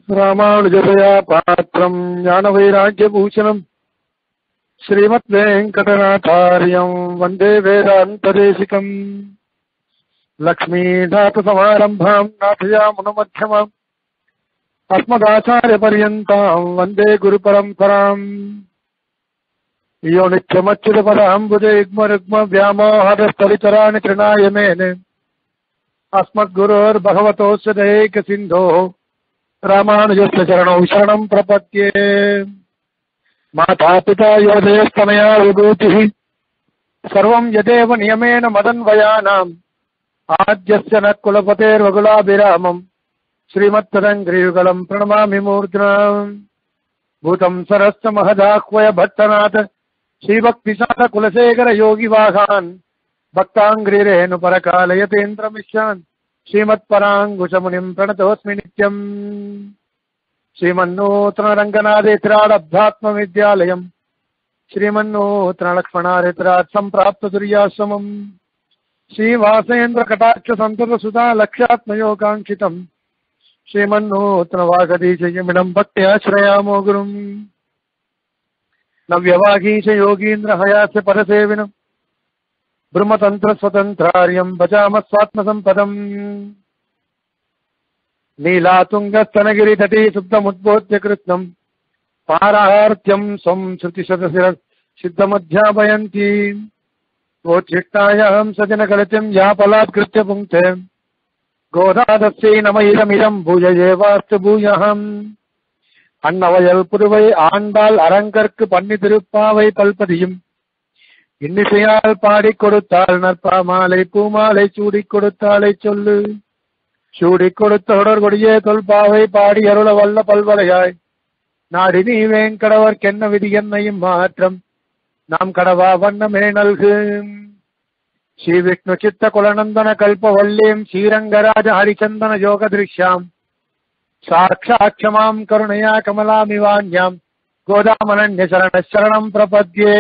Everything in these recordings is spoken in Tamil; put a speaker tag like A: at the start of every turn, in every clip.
A: ராமானுஜதயா பாத்திரம் ஞானவைராக்கியபூஷணம் ஸ்ரீமத்வேங்கடநாதார்யம் வந்தே வேதாந்ததேசிகம். லக்ஷ்மீநாதசமாரம்பாம் நாதயாமுனமध्यமாம் அஸ்மதாச்சார்யபர்யந்தாம் வந்தே குருபரம்பராம். யோ நித்யமच्युतपदाम्बुजयुग्म व्यामोहदस्तरितराणि तृणाय मेने अस्मद्गुरोर्भगवतोऽस्य दयैकसिन्धोः रामानुजस्य चरणौ शरणं प्रपद्ये. माता पिता योधयस्तनया विभूतिः सर्वं यदेव नियमेन मदन्वयानाम् आद्यस्य न कुलपतेर्वकुलाभिरामम् श्रीमत्तदङ्घ्रियुगलं प्रणमामि मूर्ध्ना. भूतं सरस्य महदाह्वय भट्टनाथ श्रीभक्तिसार कुलशेखर योगिवाहान् भक्ताङ्घ्रिरेणुपरकालयतीन्द्रमिश्रान् श्रीमत्पराङ्कुशमुनिं प्रणतोऽस्मि नित्यम्. श्रीमन्नूतनरङ्गनाथेत्राडब्धात्मविद्यालयम् श्रीमन्नूतनलक्ष्मणारेत्रात् सम्प्राप्ततुर्याश्रमम् श्रीवासेन्द्रकटाक्षसन्ततसुधा लक्ष्यात्मयोगाङ्क्षितम् श्रीमन्नूतनवागधीशयमिदं भक्त्याश्रयामो गुरुम्. नव्यवागीशयोगीन्द्रहयास्य परसेविनम् ब्रह्मतन्त्रस्वतन्त्रार्यं भजामः स्वात्मसम्पदम्. नीलातुङ्गस्तनगिरितटे सुप्तमुद्बोध्य कृत्स्नम् पारार्त्यं स्वं श्रुतिशतशिरसिद्धमध्यापयन्ती. वोच्छिष्टायां सजनकलितं यापलात्कृत्य पुङ्क्ते गोदादस्यै नम इदमिदं भूययेवास्तु भूयहम्. அன்னவயல் புதுவை ஆண்டாள் அரங்கற்கு பண்ணி திருப்பாவை பல்பதியும் இன்னிசையால் பாடி கொடுத்தாள் நற்பாமாலை பூமாலை சூடி கொடுத்தாளை சொல்லு. சூடி கொடுத்த தொடர்கொடியே தொல்பாவை பாடி அருள வல்ல பல்வலையாய் நாடி நீ வேங்கடவர்க்கென்ன விதி என்னையும் மாற்றம் நாம் கடவா வண்ணமே நல்கு. ஸ்ரீ விஷ்ணு சித்த குலநந்தன கல்பவல்லீம் ஸ்ரீரங்கராஜ ஹரிச்சந்தன யோக திருஷ்யாம் சாட்சாட்சமாம் கருணையா கமலாமிவான்யாம் கோதாமனன்ய சரணம் பிரபத்யே.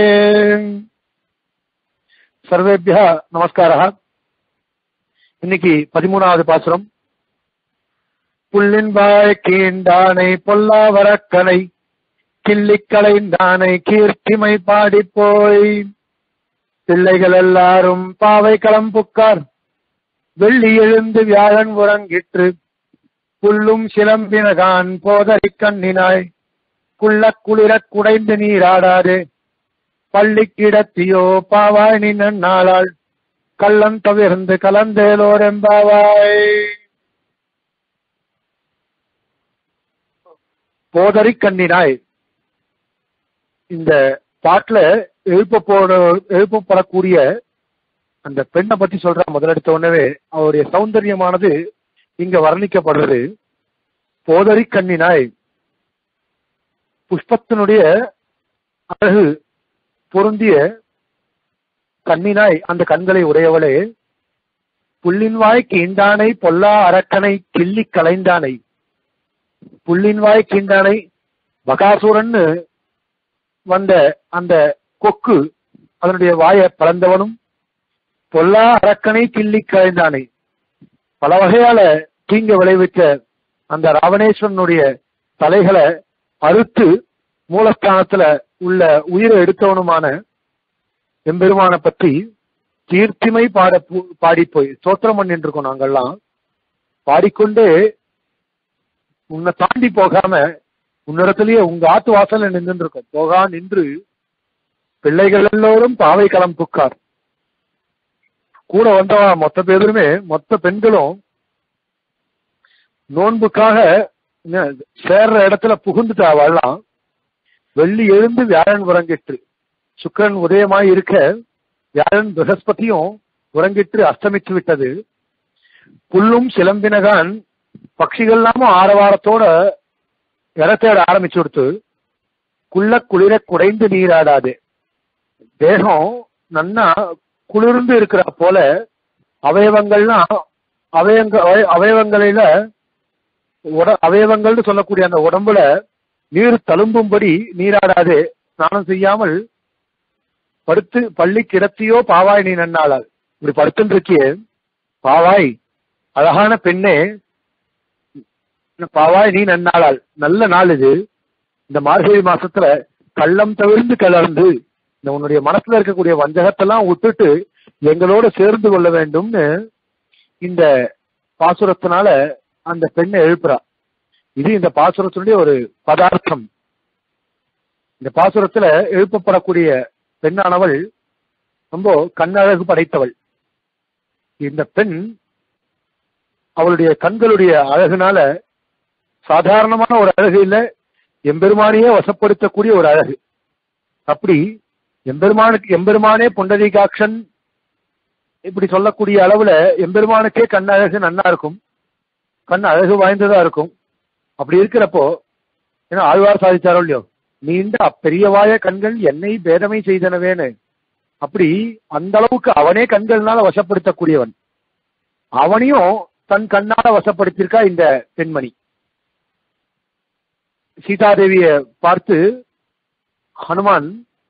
A: சர்வேபியா நமஸ்காரா. இன்னைக்கு 13வது பாசுரம். புள்ளின் வாய் கீண்டானை பொல்லாவரக்கனை கிள்ளிக்கலைந்தானை கீர்த்திமை பாடிப்போய். பிள்ளைகள் எல்லாரும் பாவை களம் புக்கார் வெள்ளி எழுந்து வியாழன் உறங்கிற்று. புல்லும் சிலம்பினகான் போதறி கண்ணினாய் குள்ள குளிரக் குடைந்து நீராடாதே. பள்ளி கிடத்தியோ பாவாய் நீ நன்னாளாள் கள்ளம் தவிர்ந்து கலந்தேலோர் எம்பாவாய். போதறி கண்ணினாய் இந்த பாட்டுல எழுப்பப்படக்கூடிய அந்த பெண்ணை பத்தி சொல்ற முதலெடுத்த உடனே அவருடைய சௌந்தரியமானது இங்க வர்ணிக்கப்படுறது. போதறி கண்ணினாய் புஷ்பத்தினுடைய அழகு பொருந்திய கண்ணினாய் அந்த கண்களை உடையவளே. புள்ளின் வாய் கீண்டானை பொல்லா அரக்கனை கிள்ளி கலைந்தானை. புள்ளின் வாய் கீண்டானை பகாசுரன்னு வந்த அந்த கொக்கு அதனுடைய வாயை பழந்தவனும் பொல்லா அரக்கனை கிள்ளி கலைந்தானை பல வகையால தீங்க விளைவித்த அந்த ராவணேஸ்வரனுடைய தலைகளை அறுத்து மூலஸ்தானத்துல உள்ள உயிரை எடுத்தவனுமான எம்பெருமான பற்றி கீர்த்திமை பாடி போய் ஸ்தோத்திரம் பண்ணிட்டு இருக்கோம். நாங்கள்லாம் பாடிக்கொண்டே உன்னை தாண்டி போகாம உன்னிடத்திலேயே உங்க ஆத்து வாசல்ல நின்று இருக்கோம். போகா நின்று பிள்ளைகள் எல்லோரும் பாவை களம் புக்கார். கூட வந்தவா மொத்த பேருமே மொத்த பெண்களும் நோன்புக்காக சேர்ற இடத்துல புகுந்துட்டா. வாழலாம் வெள்ளி எழுந்து வியாழன் உறங்கிற்று. சுக்கிரன் உதயமாய் இருக்க வியாழன் பிரகஸ்பதியும் உறங்கிற்று அஸ்தமித்து விட்டது. புல்லும் சிலம்பினகான் பட்சிகள்லாமும் ஆரவாரத்தோட இடத்தேட ஆரம்பிச்சு கொடுத்து. குள்ள குளிர குடைந்து நீராடாது. தேகம் நன்னா குளிர்ந்து இருக்கிற போல அவயவங்கள்லாம் அவயவங்களில அவயவங்கள்னு சொல்லக்கூடிய அந்த உடம்புல நீர் தழும்பும்படி நீராடாது ஸ்நானம் செய்யாமல் படுத்து பள்ளி கிடத்தியோ பாவாய் நீ நன்னாளாள். இப்படி படுத்துன்னு இருக்கியே பாவாய், அழகான பெண்ணே, பாவாய் நீ நன்னாளால். நல்ல நாள் இது. இந்த மார்கழி மாசத்துல கள்ளம் தவிர்ந்து கலர்ந்து இந்த உன்னுடைய மனசுல இருக்கக்கூடிய வஞ்சகத்தெல்லாம் விட்டுட்டு எங்களோட சேர்ந்து கொள்ள வேண்டும்னு இந்த பாசுரத்தினால அந்த பெண்ணை எழுப்புறா. இது இந்த பாசுரத்தினுடைய ஒரு பதார்த்தம். இந்த பாசுரத்துல எழுப்பப்படக்கூடிய பெண்ணானவள் ரொம்ப கண்ணழகு படைத்தவள். இந்த பெண் அவளுடைய கண்களுடைய அழகுனால சாதாரணமான ஒரு அழகு இல்ல, எம்பெருமானையே வசப்படுத்தக்கூடிய ஒரு அழகு. அப்படி எம்பெருமானே புண்டரீகாட்சன் இப்படி சொல்லக்கூடிய அளவுல எம்பெருமானுக்கே கண் அழகு நன்னா இருக்கும், கண் அழகு வாய்ந்ததா இருக்கும். அப்படி இருக்கிறப்போ ஏன்னா ஆழ்வார் சாதிச்சாரோ இல்லையோ, நீண்ட அப்பெரியவாய கண்கள் என்னை பேதமை செய்தனவேன்னு. அப்படி அந்த அளவுக்கு அவனே கண்கள்னால வசப்படுத்தக்கூடியவன். அவனையும் தன் கண்ணால வசப்படுத்தியிருக்கா இந்த பெண்மணி. சீதாதேவிய பார்த்து ஹனுமான்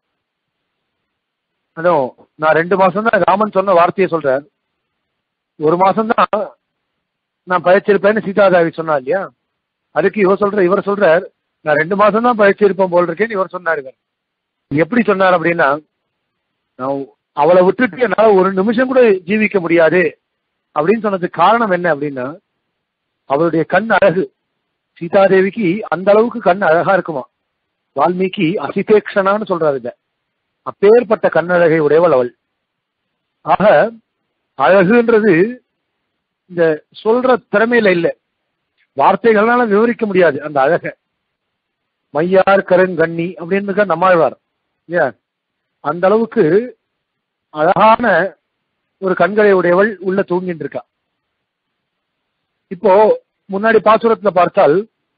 A: நான் 2 மாசம் தான் ராமன் சொன்ன வார்த்தையை சொல்றார், 1 மாசம் தான் நான் பயிற்சிருப்பேன்னு சீதாதேவி சொன்னா இல்லையா. அதுக்கு இவர் சொல்றார் நான் 2 மாசம் தான் பயிற்சிருப்பேன் போல் இருக்கேன்னு இவர் சொன்னாரு. எப்படி சொன்னார் அப்படின்னா, நான் அவளை விட்டுட்டு என்னால 1 நிமிஷம் கூட ஜீவிக்க முடியாது அப்படின்னு சொன்னதுக்கு காரணம் என்ன அப்படின்னா, அவளுடைய கண் அழகு. சீதாதேவிக்கு அந்த அளவுக்கு கண் அழகா இருக்குமா. வால்மீகி அசிதேக்ஷனான்னு சொல்றாரு இத. அப்பேற்பட்ட கண்ணழகை உடையவள் அவள். ஆக அழகுன்றது இந்த சொல்ற திறமையில இல்லை, வார்த்தைகள்னால விவரிக்க முடியாது அந்த அழக. மையார் கருங்கண்ணி அப்படின்னு நம்மாழ்வார் ஏன் அந்த அளவுக்கு அழகான ஒரு கண்களை உடையவள் உள்ள தூங்கிட்டு இருக்கா. இப்போ முன்னாடி பாசுரத்துல பார்த்தால்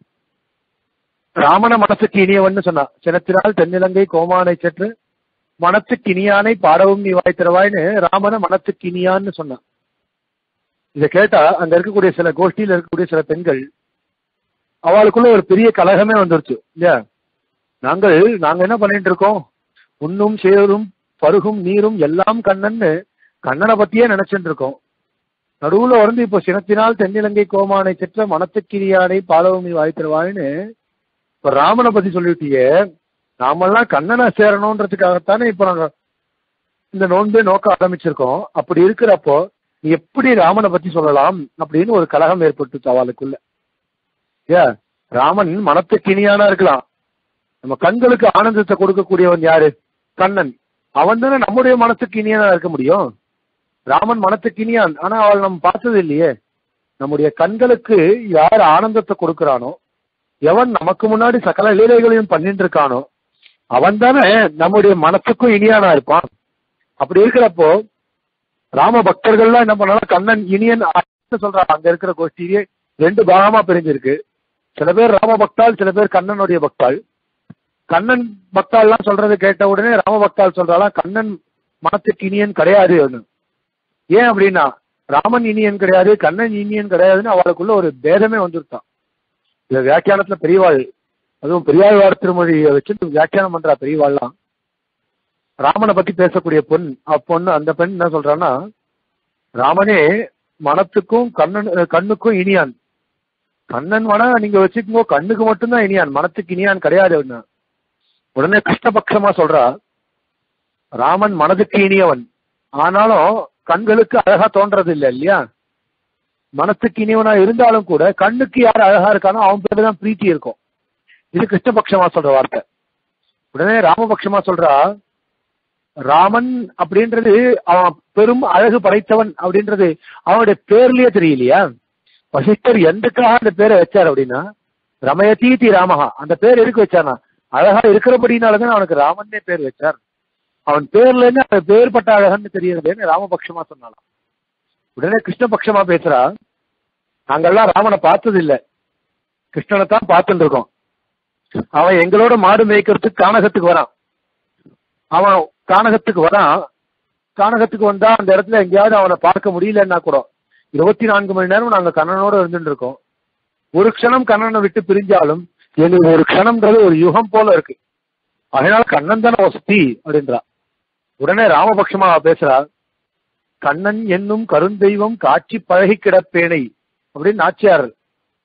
A: ராமன மனசுக்கு இனியவன் சொன்னா, சினத்தினால் தென்னிலங்கை கோமானை சென்று மனத்துக்கு இனியானை பாடவும் நீ வாய்த்திரவாய்னு ராமன மனத்துக்கு இனியான்னு சொன்னான். இதை கேட்டா அங்க இருக்கக்கூடிய சில கோஷ்டியில இருக்கக்கூடிய சில பெண்கள் அவளுக்குள்ள ஒரு பெரிய கலகமே வந்துருச்சு இல்லையா. நாங்க என்ன பண்ணிட்டு இருக்கோம், உண்ணும் சேரும் பருகும் நீரும் எல்லாம் கண்ணன்னு கண்ணனை பத்தியே நினைச்சுட்டு இருக்கோம். நடுவுல வந்து இப்போ சினத்தினால் தென்னிலங்கை கோமானை செற்ற மனத்துக்கிரியானை பாலவும் நீ வாய்த்திருவாயின்னு இப்ப ராமனை பத்தி சொல்லிட்டீங்க. நாமெல்லாம் கண்ணனை சேரணும்ன்றதுக்காகத்தானே இப்ப நாங்க இந்த நோன்பே நோக்க ஆரம்பிச்சிருக்கோம். அப்படி இருக்கிறப்போ நீ எப்படி ராமனை பத்தி சொல்லலாம் அப்படின்னு ஒரு கலகம் ஏற்பட்டு அவளுக்குள்ள. ராமன் மனத்துக்கு இனியானா இருக்கலாம், நம்ம கண்களுக்கு ஆனந்தத்தை கொடுக்கக்கூடியவன் யாரு, கண்ணன். அவன் தானே நம்முடைய மனத்துக்கு இனியானா இருக்க முடியும். ராமன் மனத்துக்கு இனியான், ஆனா அவள் நம்ம பார்த்தது இல்லையே. நம்முடைய கண்களுக்கு யார் ஆனந்தத்தை கொடுக்கிறானோ, எவன் நமக்கு முன்னாடி சகல லீலைகளையும் பண்ணிட்டு இருக்கானோ அவன் தானே நம்முடைய மனத்துக்கும் இனியானா இருப்பான். அப்படி இருக்கிறப்போ ராம பக்தர்கள்லாம் என்ன பண்ணாலும் கண்ணன் இனியன் சொல்றாங்க. அங்க இருக்கிற கோஷ்டியே 2 பாகமா பிரிஞ்சிருக்கு. சில பேர் ராம பக்தாள், சில பேர் கண்ணனுடைய பக்தாள். கண்ணன் பக்தாள்லாம் சொல்றது கேட்ட உடனே ராம பக்தாள் சொல்றாலாம் கண்ணன் மனத்துக்கு இனியன் கிடையாது. ஏன் அப்படின்னா ராமன் இனியன் கிடையாது, கண்ணன் இனியன் கிடையாதுன்னு அவளுக்குள்ள ஒரு பேதமே வந்துருத்தான். இந்த வியாக்கியானத்துல பெரியவாள், அதுவும் பெரியாழ்வார் திருமொழியை வச்சுட்டு வியாக்கியானம் பண்றா பெரியவாள்லாம். ராமனை பத்தி பேசக்கூடிய பொண்ணு அந்த பெண் என்ன சொல்றான்னா, ராமனே மனத்துக்கும் கண்ணுக்கும் இனியான். கண்ணன் மன நீங்க வச்சுக்கோ, கண்ணுக்கு மட்டும்தான் இனியான், மனத்துக்கு இனியான் கிடையாது. உடனே கிருஷ்ணபக்ஷமா சொல்றா, ராமன் மனதுக்கு இனியவன், ஆனாலும் கண்களுக்கு அழகா தோன்றது இல்லை இல்லையா. மனத்துக்கு இனியவனா இருந்தாலும் கூட கண்ணுக்கு யார் அழகா இருக்கானோ அவன் பேரு தான் பிரீத்தி இருக்கும். இது கிருஷ்ணபக்ஷமா சொல்ற வார்த்தை. உடனே ராமபக்ஷமா சொல்றா, ராமன் அப்படின்றது அவன் பெரும் அழகு படைத்தவன் அப்படின்றது அவனுடைய பேர்லயே தெரியலையா. வசிஷ்டர் எதுக்காக அந்த பேரை வச்சார் அப்படின்னா, ரமயதீதி ராமஹா, அந்த பேர் எதுக்கு வச்சானா அழகா இருக்கிறபடினாலதான் அவனுக்கு ராமன்னே பேர் வச்சார். அவன் பேர்ல இருந்து அவன் பேர்பட்ட அழகன்னு தெரியுதுன்னு ராமபக்ஷமா சொன்னாலாம். உடனே கிருஷ்ணபக்ஷமா பேசுறா, நாங்கெல்லாம் ராமனை பார்த்தது இல்லை, கிருஷ்ணனை தான் பார்த்துட்டு இருக்கோம். அவன் எங்களோட மாடு மேய்க்கிறதுக்கு கானகத்துக்கு வரான். அவன் கானகத்துக்கு வந்தா அந்த இடத்துல எங்கேயாவது அவனை பார்க்க முடியலன்னா கூட 24 மணி நேரம் நாங்க கண்ணனோட இருந்துட்டு இருக்கோம். ஒரு க்ஷணம் கண்ணனை விட்டு பிரிஞ்சாலும் எங்களுக்கு ஒரு க்ஷணம்ன்றது ஒரு யுகம் போல இருக்கு. அதனால கண்ணன் தானே வசதி அப்படின்றா. உடனே ராமபக்ஷமா பேசுறா, கண்ணன் என்னும் கருந்தெய்வம் காட்சி பழகி கிடப்பேனை அப்படின்னு நாச்சியார்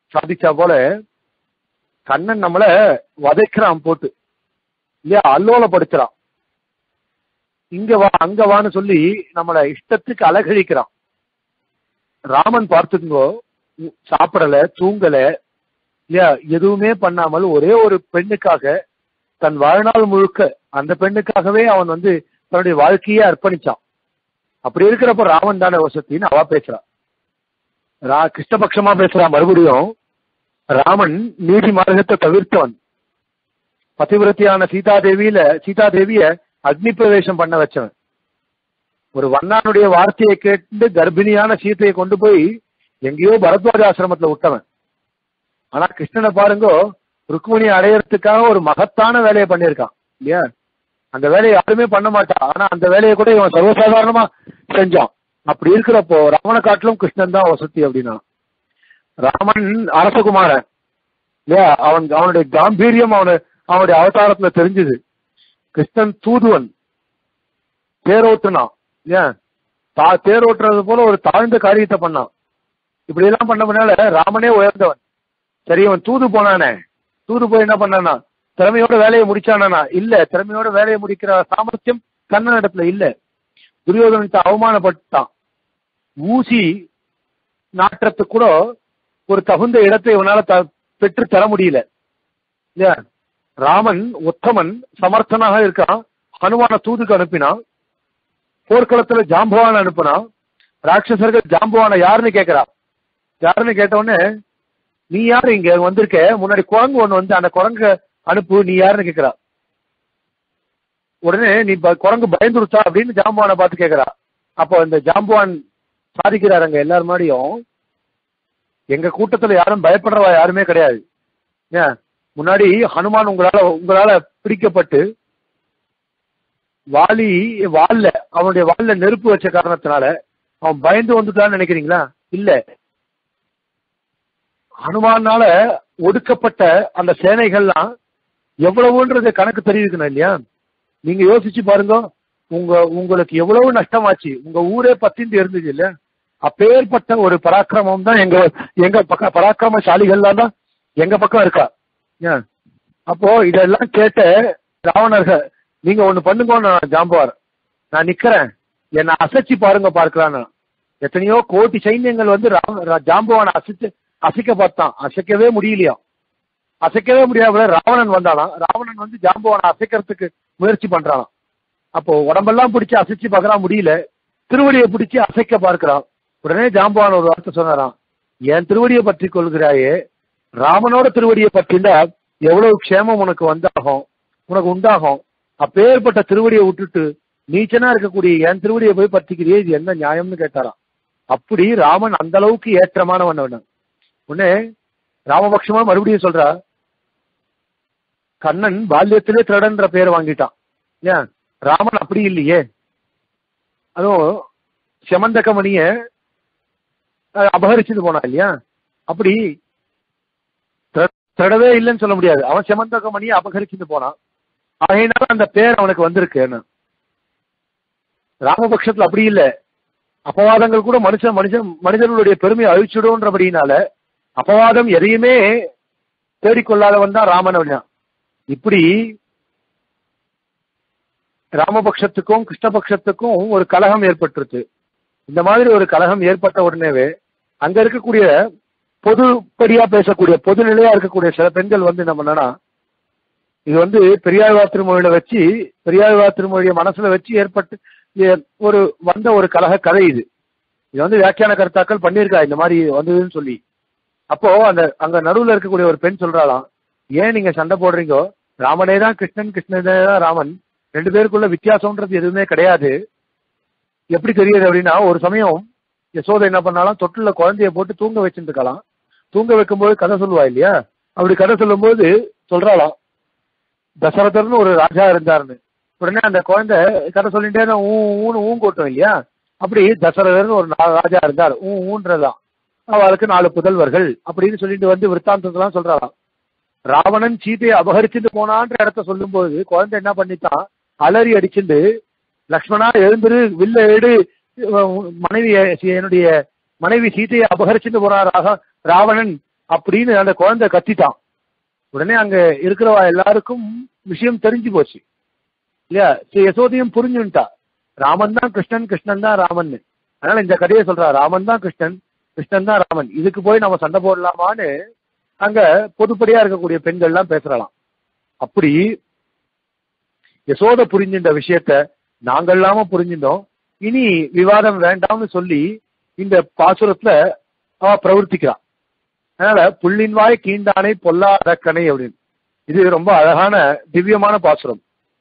A: சாதிச்சா போல கண்ணன் நம்மள வதைக்கிறான் போட்டு இல்லையா, அல்லோலப்படுத்துறான். இங்க வா அங்க வான்னு சொல்லி நம்மள இஷ்டத்துக்கு அலகழிக்கிறான். ராமன் பார்த்துக்கோ, சாப்பிடல, தூங்கல, இல்லையா, எதுவுமே பண்ணாமல் ஒரே ஒரு பெண்ணுக்காக தன் வாழ்நாள் முழுக்க அந்த பெண்ணுக்காகவே அவன் தன்னுடைய வாழ்க்கையே அர்ப்பணிச்சான். அப்படி இருக்கிறப்ப ராமன் தானே வசத்தின்னு அவ பேசுறான். கிருஷ்ணபக்ஷமா பேசுறான். மறுபடியும் ராமன் நீதி மார்க்கத்தை தவிர்த்தவன். பதிவிரத்தியான சீதாதேவிய அக்னி பிரவேசம் பண்ண வச்சவன். ஒரு வண்ணானுடைய வார்த்தையை கேட்டு கர்ப்பிணியான சீதையை கொண்டு போய் எங்கேயோ பரத்வாஜ ஆசிரமத்துல விட்டவன். ஆனா கிருஷ்ணனை பாருங்கோ, ருக்மிணியை அடையறதுக்காக ஒரு மகத்தான வேலையை பண்ணியிருக்கான் இல்லையா. அந்த வேலையை யாருமே பண்ண மாட்டான். ஆனா அந்த வேலையை கூட இவன் சர்வசாதாரணமா செஞ்சான். அப்படி இருக்கிறப்போ ராமனை காட்டிலும் கிருஷ்ணன் தான் வசதி அப்படின்னா. ராமன் அரசகுமாரன் இல்லையா, அவனுடைய காம்பீரியம் அவனுடைய அவதாரத்துல தெரிஞ்சது. கிருஷ்ணன் தூதுவன், தேரோட்டுனான் இல்லையா, தேரோட்டுறது போல ஒரு தாழ்ந்த காரியத்தை பண்ணான். இப்படி எல்லாம் பண்ணனால ராமனே உயர்ந்தவன். சரி, அவன் தூது போனானே, தூது போய் என்ன பண்ணானா, திறமையோட வேலையை முடிச்சானா? இல்ல. திறமையோட வேலையை முடிக்கிற சாமர்த்தியம் கண்ணன் இடத்துல இல்ல. துரியோதனத்தை அவமானப்பட்டான். ஊசி நாற்றத்துக்கு கூட ஒரு தகுந்த இடத்தை இவனால பெற்று தர முடியல இல்லையா. ராமன் உத்தமன், சமர்த்தனாக இருக்கான். ஹனுமான தூதுக்கு அனுப்பினான். போர்க்களத்துல ஜாம்பவான அனுப்பினான். ராட்சசர்கள் ஜாம்பவான யாருன்னு கேட்கிறா. யாருன்னு கேட்டவுடனே, நீ யாரு இங்க வந்திருக்க, முன்னாடி குரங்கு ஒண்ணு அந்த குரங்கு அனுப்பு, நீ யாருன்னு கேட்கிறா. உடனே நீ குரங்கு பயந்துருச்சா அப்படின்னு ஜாம்பவானை பார்த்து கேட்கிறா. அப்போ இந்த ஜாம்பவான் சாதிக்கிறாருங்க எல்லாரும் முன்னாடியும், எங்க கூட்டத்துல யாரும் பயப்படுறவா யாருமே கிடையாது. முன்னாடி ஹனுமான் உங்களால பிடிக்கப்பட்டு அவனுடைய வால்ல நெருப்பு வச்ச காரணத்தினால அவன் பயந்து வந்துட்டான்னு நினைக்கிறீங்களா? இல்ல. ஹனுமானால ஒடுக்கப்பட்ட அந்த சேனைகள்லாம் எவ்வளவுன்றது கணக்கு தெரிவிக்கணும் இல்லையா. நீங்க யோசிச்சு பாருங்க, உங்களுக்கு எவ்வளவு நஷ்டமாச்சு, உங்க ஊரே பத்திந்து இருந்துச்சு இல்ல. அப்பேற்பட்ட ஒரு பராக்கிரமம் தான் எங்க பக்கம், பராக்கிரமசாலிகள்லாம் தான் எங்க பக்கம் இருக்கா. அப்போ இதெல்லாம் கேட்ட ராவணர்கள், நீங்க ஒண்ணு பண்ணுங்க ஜாம்பவார், நான் நிக்கிறேன், என்னை அசைச்சு பாருங்க பார்க்கலான்னு. எத்தனையோ கோடி சைன்யங்கள் ஜாம்பவானை அசைக்க பார்த்தான், அசைக்கவே முடியலையா. அசைக்கவே முடியாத ராவணன் வந்தாலாம். ராவணன் ஜாம்பவானை அசைக்கிறதுக்கு முயற்சி பண்றான். அப்போ உடம்பெல்லாம் பிடிச்சி அசைச்சு பார்க்கறான், முடியல. திருவடியை பிடிச்சி அசைக்க பார்க்கிறான். உடனே ஜாம்பவான் ஒரு வார்த்தை சொன்னாராம், என் திருவடியை பற்றி கொள்கிறாயே, ராமனோட திருவடியை பற்றிண்டா எவ்வளவு க்ஷேமம் உனக்கு உண்டாகும். அப்பேற்பட்ட திருவடியை விட்டுட்டு நீச்சனா இருக்கக்கூடிய என் திருவடியை போய் பற்றிக்கிறியே, இது என்ன நியாயம்னு கேட்டாராம். அப்படி ராமன் அந்த அளவுக்கு ஏற்றமானவன். உடனே ராமபக்ஷமா மறுபடியும் சொல்றா, கண்ணன் பால்யத்திலே திருடன்ற பேர் வாங்கிட்டான். ஏன் ராமன் அப்படி இல்லையே. அதுவும் செமந்தகமணிய அபகரிச்சுட்டு போனா இல்லையா. அப்படி திருடவே இல்லைன்னு சொல்ல முடியாது. அவன் செமந்தகமணியை அபகரிச்சுட்டு போனான். அதனால அந்த பேர் அவனுக்கு வந்திருக்கு. ராமபக்ஷத்துல அப்படி இல்லை. அபவாதங்கள் கூட மனிதர்களுடைய பெருமையை அழிச்சுடும்ன்றபடினால அபவாதம் எதையுமே தேடிக்கொள்ளாதவன் தான் ராமன். இப்படி ராமபக்ஷத்துக்கும் கிருஷ்ணபக்ஷத்துக்கும் ஒரு கலகம் ஏற்பட்டுருச்சு. இந்த மாதிரி ஒரு கலகம் ஏற்பட்ட உடனேவே அங்க இருக்கக்கூடிய பொதுப்படியா பேசக்கூடிய பொதுநிலையா இருக்கக்கூடிய சில பெண்கள் என்ன பண்ணனா, இது பெரியாழ்வார் திருமொழியில வச்சு, பெரியாழ்வார் திருமொழியை மனசுல வச்சு ஏற்பட்டு ஒரு கலக கதை. இது வியாக்கியான கர்த்தாக்கள் பண்ணியிருக்கா இந்த மாதிரி வந்ததுன்னு சொல்லி. அப்போ அங்க நடுவுல இருக்கக்கூடிய ஒரு பெண் சொல்றாளாம், ஏன் நீங்க சண்டை போடுறீங்கோ, ராமனே தான் கிருஷ்ணன், கிருஷ்ணனே தான் ராமன், ரெண்டு பேருக்குள்ள வித்தியாசம்ன்றது எதுவுமே கிடையாது. எப்படி தெரியுது அப்படின்னா, ஒரு சமயம் யசோதை என்ன பண்ணாலும் தொட்டில குழந்தைய போட்டு தூங்க வச்சுட்டு இருக்கலாம். தூங்க வைக்கும்போது கதை சொல்லுவா இல்லையா. அப்படி கதை சொல்லும் போது சொல்றாளாம், தசரதர்னு ஒரு ராஜா இருந்தாருன்னு. உடனே அந்த குழந்தை கதை சொல்லிட்டே தான் ஊங்கோட்டும் இல்லையா. அப்படி தசரதர்னு ஒரு ராஜா இருந்தார், ஊன்றதான். அவளுக்கு 4 புதல்வர்கள் அப்படின்னு சொல்லிட்டு விற்த்தாந்தத்தெல்லாம் சொல்றாளாம். ராவணன் சீதையை அபகரிச்சுட்டு போனான்ற இடத்த சொல்லும் போது குழந்தை என்ன பண்ணித்தான், அலறி அடிச்சுட்டு, லக்ஷ்மணா எழுந்துரு, வில்ல ஏடு, என்னுடைய மனைவி சீதையை அபகரிச்சுட்டு போறாராக ராவணன், அப்படின்னு அந்த குழந்தை கத்திட்டான். உடனே அங்க இருக்கிறவா எல்லாருக்கும் விஷயம் தெரிஞ்சு போச்சு இல்லையா? யசோதையும் புரிஞ்சுட்டா, ராமன் தான் கிருஷ்ணன், கிருஷ்ணன் தான் ராமன். அதனால இந்த கதையை சொல்றா, ராமன் தான் கிருஷ்ணன், கிருஷ்ணன் தான் ராமன், இதுக்கு போய் நம்ம சண்டை போடலாமான்னு அங்க பொதுப்படியா இருக்கக்கூடிய பெண்கள் எல்லாம் பேசுறலாம். அப்படி யசோத புரிஞ்சின்ற விஷயத்த நாங்கள் இல்லாம புரிஞ்சிட்டோம், இனி விவாதம் வேண்டாம்னு சொல்லி இந்த பாசுரத்துல அவ பிரவர்த்திக்கிறான். அதனால புள்ளின் வாய் கீண்டானை பொல்லாதக்கனை அப்படின்னு, இது ரொம்ப அழகான திவ்யமான பாசுரம்.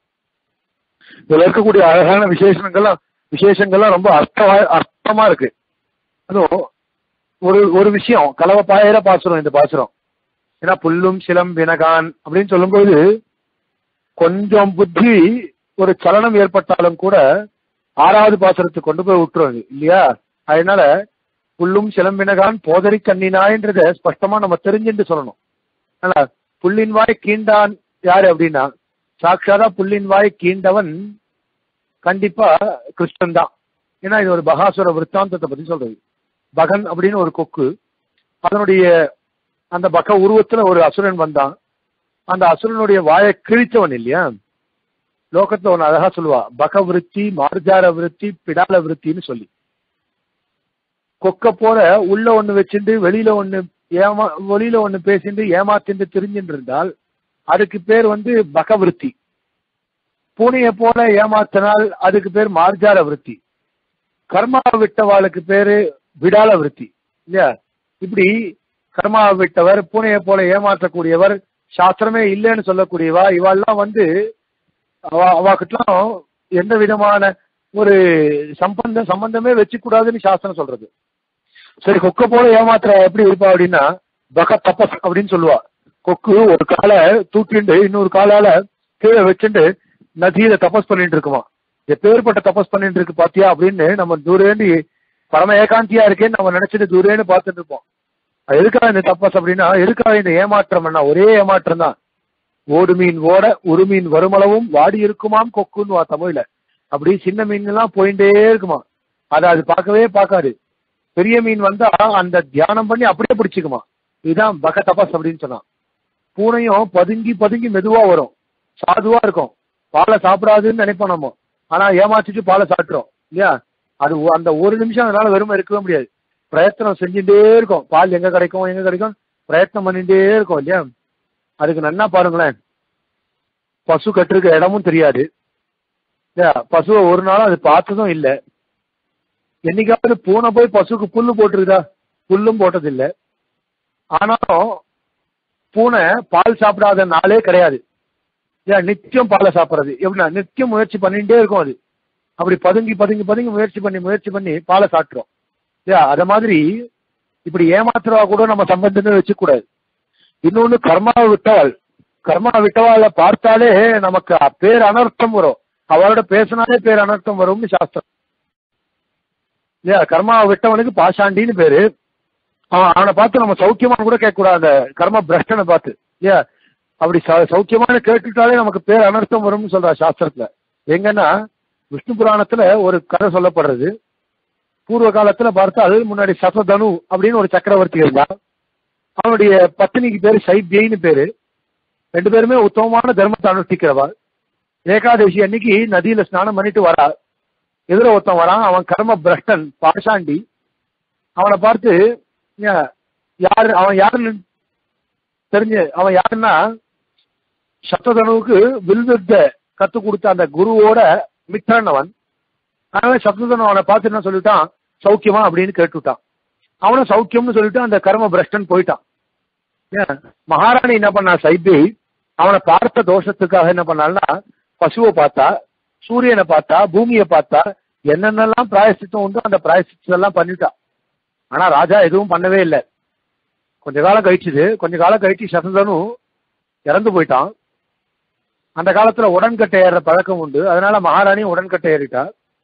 A: இதுல இருக்கக்கூடிய அழகான விசேஷங்கள்லாம் ரொம்ப அர்த்தமா இருக்கு. அதுவும் ஒரு விஷயம் கலவை பாயிர பாசுரம் இந்த பாசுரம். ஏன்னா புல்லும் சிலம் வினகான் அப்படின்னு சொல்லும்போது கொஞ்சம் புத்தி ஒரு சலனம் ஏற்பட்டாலும் கூட 6வது பாசுரத்துக்கு கொண்டு போய் விட்டுருவாங்க இல்லையா? அதனால புல்லும் சிலம்பினகான் போதரி கண்ணினாய்ன்றத ஸ்பஷ்டமா நம்ம தெரிஞ்சுட்டு சொல்லணும். ஆனா புல்லின் வாய் கீண்டான் யாரு அப்படின்னா, சாட்சாதா புல்லின் வாய் கீண்டவன் கண்டிப்பா கிருஷ்ணன் தான். ஏன்னா இது ஒரு பகாசுர விற்த்தாந்தத்தை பத்தி சொல்றது. பகன் அப்படின்னு ஒரு கொக்கு, அதனுடைய அந்த பக உருவத்துல ஒரு அசுரன் வந்தான். அந்த அசுரனுடைய வாயை கிழிச்சவன் இல்லையா? லோகத்துல ஒன்னு அழகா சொல்லுவா, பக விருத்தி, மார்ஜார விருத்தி, பிடால விருத்தின்னு சொல்லி. கொக்க போல உள்ள ஒண்ணு வச்சுட்டு வெளியில ஒண்ணு பேசிட்டு ஏமாத்திட்டு திரிஞ்சுட்டு இருந்தால் அதுக்கு பேர் பக விருத்தி. பூனையை போல ஏமாத்தினால் அதுக்கு பேர் மார்ஜார விருத்தி. கர்மாவை விட்டவாளுக்கு பேரு விடால விருத்தி இல்லையா? இப்படி கர்மாவை விட்டவர், பூனையை போல ஏமாற்றக்கூடியவர், சாஸ்திரமே இல்லைன்னு சொல்லக்கூடியவா, இவாள்லாம் அவாக்கிட்டலாம் எந்த விதமான ஒரு சம்பந்தமே வச்சு கூடாதுன்னு சாஸ்திரம் சொல்றது. சரி, கொக்க போல ஏமாத்துற எப்படி இருப்பா அப்படின்னா பக தபஸ் அப்படின்னு சொல்லுவா. கொக்கு ஒரு காலை தூக்கிண்டு இன்னொரு காலால கீழே வச்சுட்டு நதியில தபஸ் பண்ணிட்டு இருக்குமா. எப்பேற்பட்ட தபஸ் பண்ணிட்டு இருக்கு பாத்தியா அப்படின்னு நம்ம தூரேண்டி பரம ஏகாந்தியா இருக்கேன்னு நம்ம நினைச்சிட்டு தூரேன்னு பார்த்துட்டு இருப்போம். எதுக்காக இந்த தபஸ் அப்படின்னா, எதுக்காக இந்த ஏமாற்றம்னா ஒரே ஏமாற்றம் தான். ஓடு மீன் ஓட ஒரு மீன் வருமளவும் வாடி இருக்குமாம் கொக்குன்னு தமிழ்ல. அப்படி சின்ன மீன் எல்லாம் போயிட்டே இருக்குமா, அது பார்க்கவே பார்க்காது. பெரிய மீன் வந்தா அந்த தியானம் பண்ணி அப்படியே பிடிச்சிக்குமா. இதுதான் பக தபஸ் அப்படின்னு சொன்னான். பூனையும் பதுங்கி பதுங்கி மெதுவா வரும், சாதுவா இருக்கும், பாலை சாப்பிடாதுன்னு நினைப்போம் நம்ம. ஆனா ஏமாச்சிட்டு பாலை சாப்பிட்டுரும் இல்லையா? அது அந்த ஒரு நிமிஷம் அதனால வெறுமை இருக்கவே முடியாது, பிரயத்தனம் செஞ்சுட்டே இருக்கும். பால் எங்க கிடைக்கும் பிரயத்தனம் பண்ணிட்டே இருக்கும் இல்லையா? அதுக்கு நன்னா பாருங்களேன், பசு கட்டிருக்க இடமும் தெரியாது இல்லையா? பசுவை ஒரு நாளும் அது பார்த்ததும் இல்லை. என்னைக்காவது பூனை போய் பசுக்கு புல்லு போட்டிருக்குதா? புல்லும் போட்டது இல்லை. ஆனாலும் பூனை பால் சாப்பிடாத நாளே கிடையாது. ஏன் நித்தியம் பாலை சாப்பிட்றது எப்படின்னா, நித்தியம் முயற்சி பண்ணிட்டே இருக்கும். அது அப்படி பதுங்கி பதுங்கி பதுங்கி முயற்சி பண்ணி பாலை சாப்பிட்றோம் இல்லையா? அத மாதிரி இப்படி ஏமாத்துறவா கூட நம்ம சம்பந்தமே வச்சுக்கூடாது. இன்னொன்னு கர்மா விட்டவாளை பார்த்தாலே நமக்கு பேர் அனர்த்தம் வரும். அவளோட பேசினாலே பேர் அனர்த்தம் வரும்னு சாஸ்திரம் இல்லையா? கர்மா விட்டவனுக்கு பாஷாண்டின்னு பேரு. அவனை பார்த்து நம்ம சௌக்கியமானு கூட கேட்கக்கூடாது, அந்த கர்ம பிரஷ்டனை பார்த்து இல்லையா? அப்படி சௌக்கியமான கேட்டுட்டாலே நமக்கு பேர் அனர்த்தம் வரும்னு சொல்றா சாஸ்திரத்துல. எங்கன்னா விஷ்ணு புராணத்துல ஒரு கதை சொல்லப்படுறது. பூர்வ காலத்துல பார்த்தால் முன்னாடி சசதனு அப்படின்னு ஒரு சக்கரவர்த்தி இருந்தா. அவனுடைய பத்தினிக்கு பேரு சைத்யன்னு பேரு. 2 பேருமே உத்தமமான தர்மத்தை அனுஷ்டிக்கிறவா. ஏகாதசி அன்னைக்கு நதியில ஸ்நானம் பண்ணிட்டு வரா. எதிர ஒருத்தன் வரான், அவன் கர்ம பிரஷ்டன் பாஷாண்டி. அவனை பார்த்து அவன் யாருன்னு தெரிஞ்சு, அவன் யாருன்னா சத்ருதனுவுக்கு வில்வித்த கத்து கொடுத்த அந்த குருவோட மித்திரன் அவன். அதனால சத்ருதன் அவனை பார்த்து என்ன சொல்லிட்டான், சௌக்கியமா அப்படின்னு கேட்டுட்டான். அவனும் சௌக்கியம்னு சொல்லிட்டு அந்த கர்ம பிரஷ்டன் போயிட்டான். மகாராணி என்ன பண்ணா, சைபி அவனை பார்த்த தோஷத்துக்காக என்ன பண்ணாள்னா, பசுவை பார்த்தா, சூரியனை பார்த்தா, பூமியை பார்த்தா, என்னென்னலாம் பிராயசித்தம் உண்டோ அந்த பிராயசித்தெல்லாம் பண்ணிட்டான். ஆனா ராஜா எதுவும் பண்ணவே இல்லை. கொஞ்ச காலம் கழிச்சு சத்ருதனு இறந்து போயிட்டான். அந்த காலத்துல உடன்கட்டை ஏற பழக்கம் உண்டு. அதனால மகாராணி உடன்கட்டை ஏறிட்டா.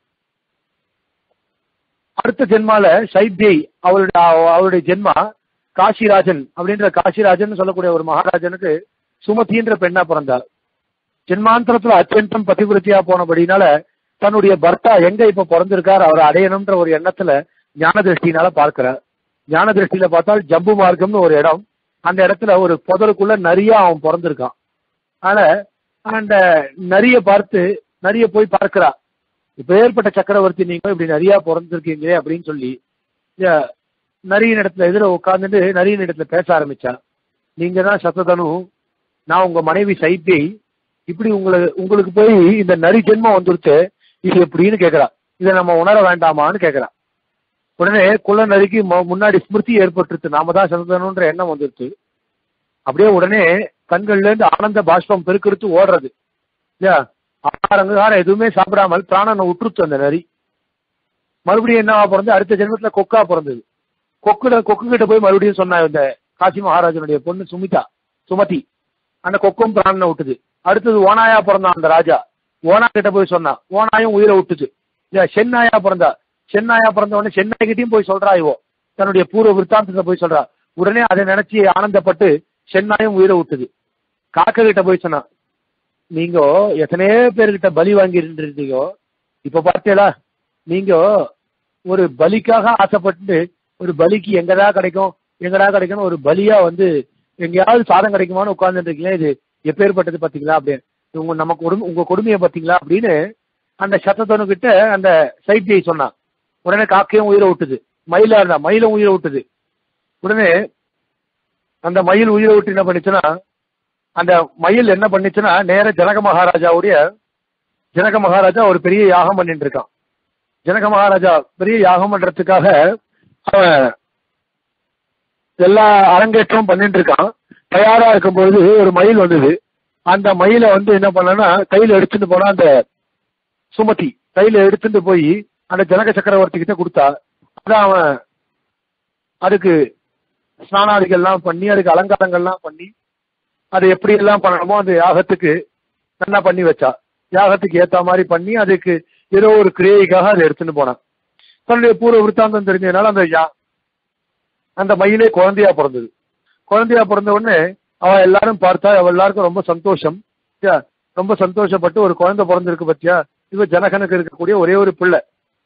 A: அடுத்த ஜென்மால சைத்யை அவளுடைய ஜென்மா காசிராஜன் அப்படின்ற காசிராஜன் சொல்லக்கூடிய ஒரு மகாராஜனுக்கு சுமதின்ற பெண்ணா பிறந்தார். ஜென்மாந்தரத்துல அத்தியந்தம் பதிவிருத்தியா போனபடினால தன்னுடைய பர்த்தா எங்க இப்ப பிறந்திருக்கார் அவரை அடையணும்ன்ற ஒரு எண்ணத்துல ஞான திருஷ்டினால பார்க்கிறார். ஞான திருஷ்டியில பார்த்தால் ஜம்பு மார்க்கம்னு ஒரு இடம், அந்த இடத்துல ஒரு புதருக்குள்ள நரியா அவன் பிறந்திருக்கான். அதனால அந்த நரிய பார்த்து நரிய போய் பார்க்கிறா, இப்ப ஏற்பட்ட சக்கரவர்த்தி நீங்க இப்படி நரியா பிறந்திருக்கீங்களே அப்படின்னு சொல்லி நரியின் இடத்துல எதிர உட்கார்ந்துட்டு நரியின் இடத்துல பேச ஆரம்பிச்சா. நீங்க தான் சத்ததனு, நான் உங்க மனைவி சைத்தை, இப்படி உங்களுக்கு போய் இந்த நரி ஜென்மம் வந்துருச்சு, இது எப்படின்னு கேட்கிறா. இதை நம்ம உணர வேண்டாமான்னு கேட்கிறா. உடனே குள்ள நரிக்கு முன்னாடி ஸ்மிருதி ஏற்பட்டுருச்சு, நாம தான் சத்ததனுன்ற எண்ணம் வந்துருச்சு. அப்படியே உடனே கண்கள்ல இருந்து ஆனந்த பாஷ்பம் பெருக்கெடுத்து ஓடுறது இல்லையா. ஆரங்காரம் எதுவுமே சாப்பிடாமல் பிராணனை விட்டுருச்சு அந்த நரி. மறுபடியும் என்னவா பிறந்து அடுத்த ஜென்மத்துல கொக்கா பிறந்தது. கொக்கு கிட்ட போய் மறுபடியும் சொன்னா, இந்த காசி மகாராஜனுடைய பொண்ணு சுமதி, அந்த கொக்கும் பிராணனை விட்டுது. அடுத்தது ஓனாயா பிறந்தான் அந்த ராஜா, ஓனா கிட்ட போய் சொன்னா, ஓனாயும் உயிரை விட்டுச்சு இல்லையா. சென்னாயா பிறந்த உடனே சென்னாய்கிட்டையும் போய் சொல்றா, இவோ தன்னுடைய பூர்வ விற்த்தாந்தத்தை போய் சொல்றா. உடனே அதை நினைச்சு ஆனந்தப்பட்டு சென்னாயும் உயிரை விட்டுது. காக்க கிட்ட போய் சொன்னா, நீங்க எத்தனையோ பேர்கிட்ட பலி வாங்கிருந்தீங்கோ, இப்ப பார்த்தீங்களா நீங்க ஒரு பலிக்காக ஆசைப்பட்டு ஒரு பலிக்கு எங்கடா கிடைக்கும் ஒரு பலியா வந்து எங்கேயாவது சாதம் கிடைக்குமான்னு உட்கார்ந்துட்டு இருக்கீங்களா, இது எப்பேற்பட்டது பாத்தீங்களா அப்படின்னு உங்க கொடுமையை பாத்தீங்களா அப்படின்னு அந்த சத்தத்தனு கிட்ட அந்த சைத்தியை சொன்னான். உடனே காக்கையும் உயிரை விட்டுது, மயிலும் உயிரை விட்டுது. உடனே அந்த மயில் உயிரை விட்டு என்ன பண்ணிச்சுன்னா, அந்த மயில் என்ன பண்ணிச்சுன்னா நேர ஜனக மகாராஜா ஒரு பெரிய யாகம் பண்ணிட்டு இருக்கான். ஜனக மகாராஜா பெரிய யாகம் பண்றதுக்காக அவன் எல்லா அரங்கேற்றமும் பண்ணிட்டு இருக்கான். தயாரா இருக்கும்போது ஒரு மயில் வந்தது. அந்த மயிலை வந்து என்ன பண்ணனா கையில எடுத்துட்டு போனா, அந்த சுமதி கையில எடுத்துட்டு போய் அந்த ஜனக சக்கரவர்த்தி கிட்ட கொடுத்தா. அதான் அவன் அதுக்கு ஸ்நானாதிகள்லாம் பண்ணி அதுக்கு அலங்காரங்கள்லாம் பண்ணி அதை எப்படி எல்லாம் பண்ணணுமோ அந்த யாகத்துக்கு நல்லா பண்ணி வச்சா. யாகத்துக்கு ஏத்த மாதிரி பண்ணி அதுக்கு ஏதோ ஒரு கிரியைக்காக அதை எடுத்துட்டு போனான். தன்னுடைய பூர்வ விற்த்தாந்தம் தெரிஞ்சதுனால அந்த மயிலே குழந்தையா பிறந்தது. குழந்தையா பிறந்த உடனே அவன் எல்லாரும் பார்த்தா, அவள் எல்லாருக்கும் ரொம்ப சந்தோஷம். ரொம்ப சந்தோஷப்பட்டு ஒரு குழந்தை பிறந்திருக்கு பத்தியா, இவ ஜனகனுக்கு இருக்கக்கூடிய ஒரே ஒரு பிள்ளை,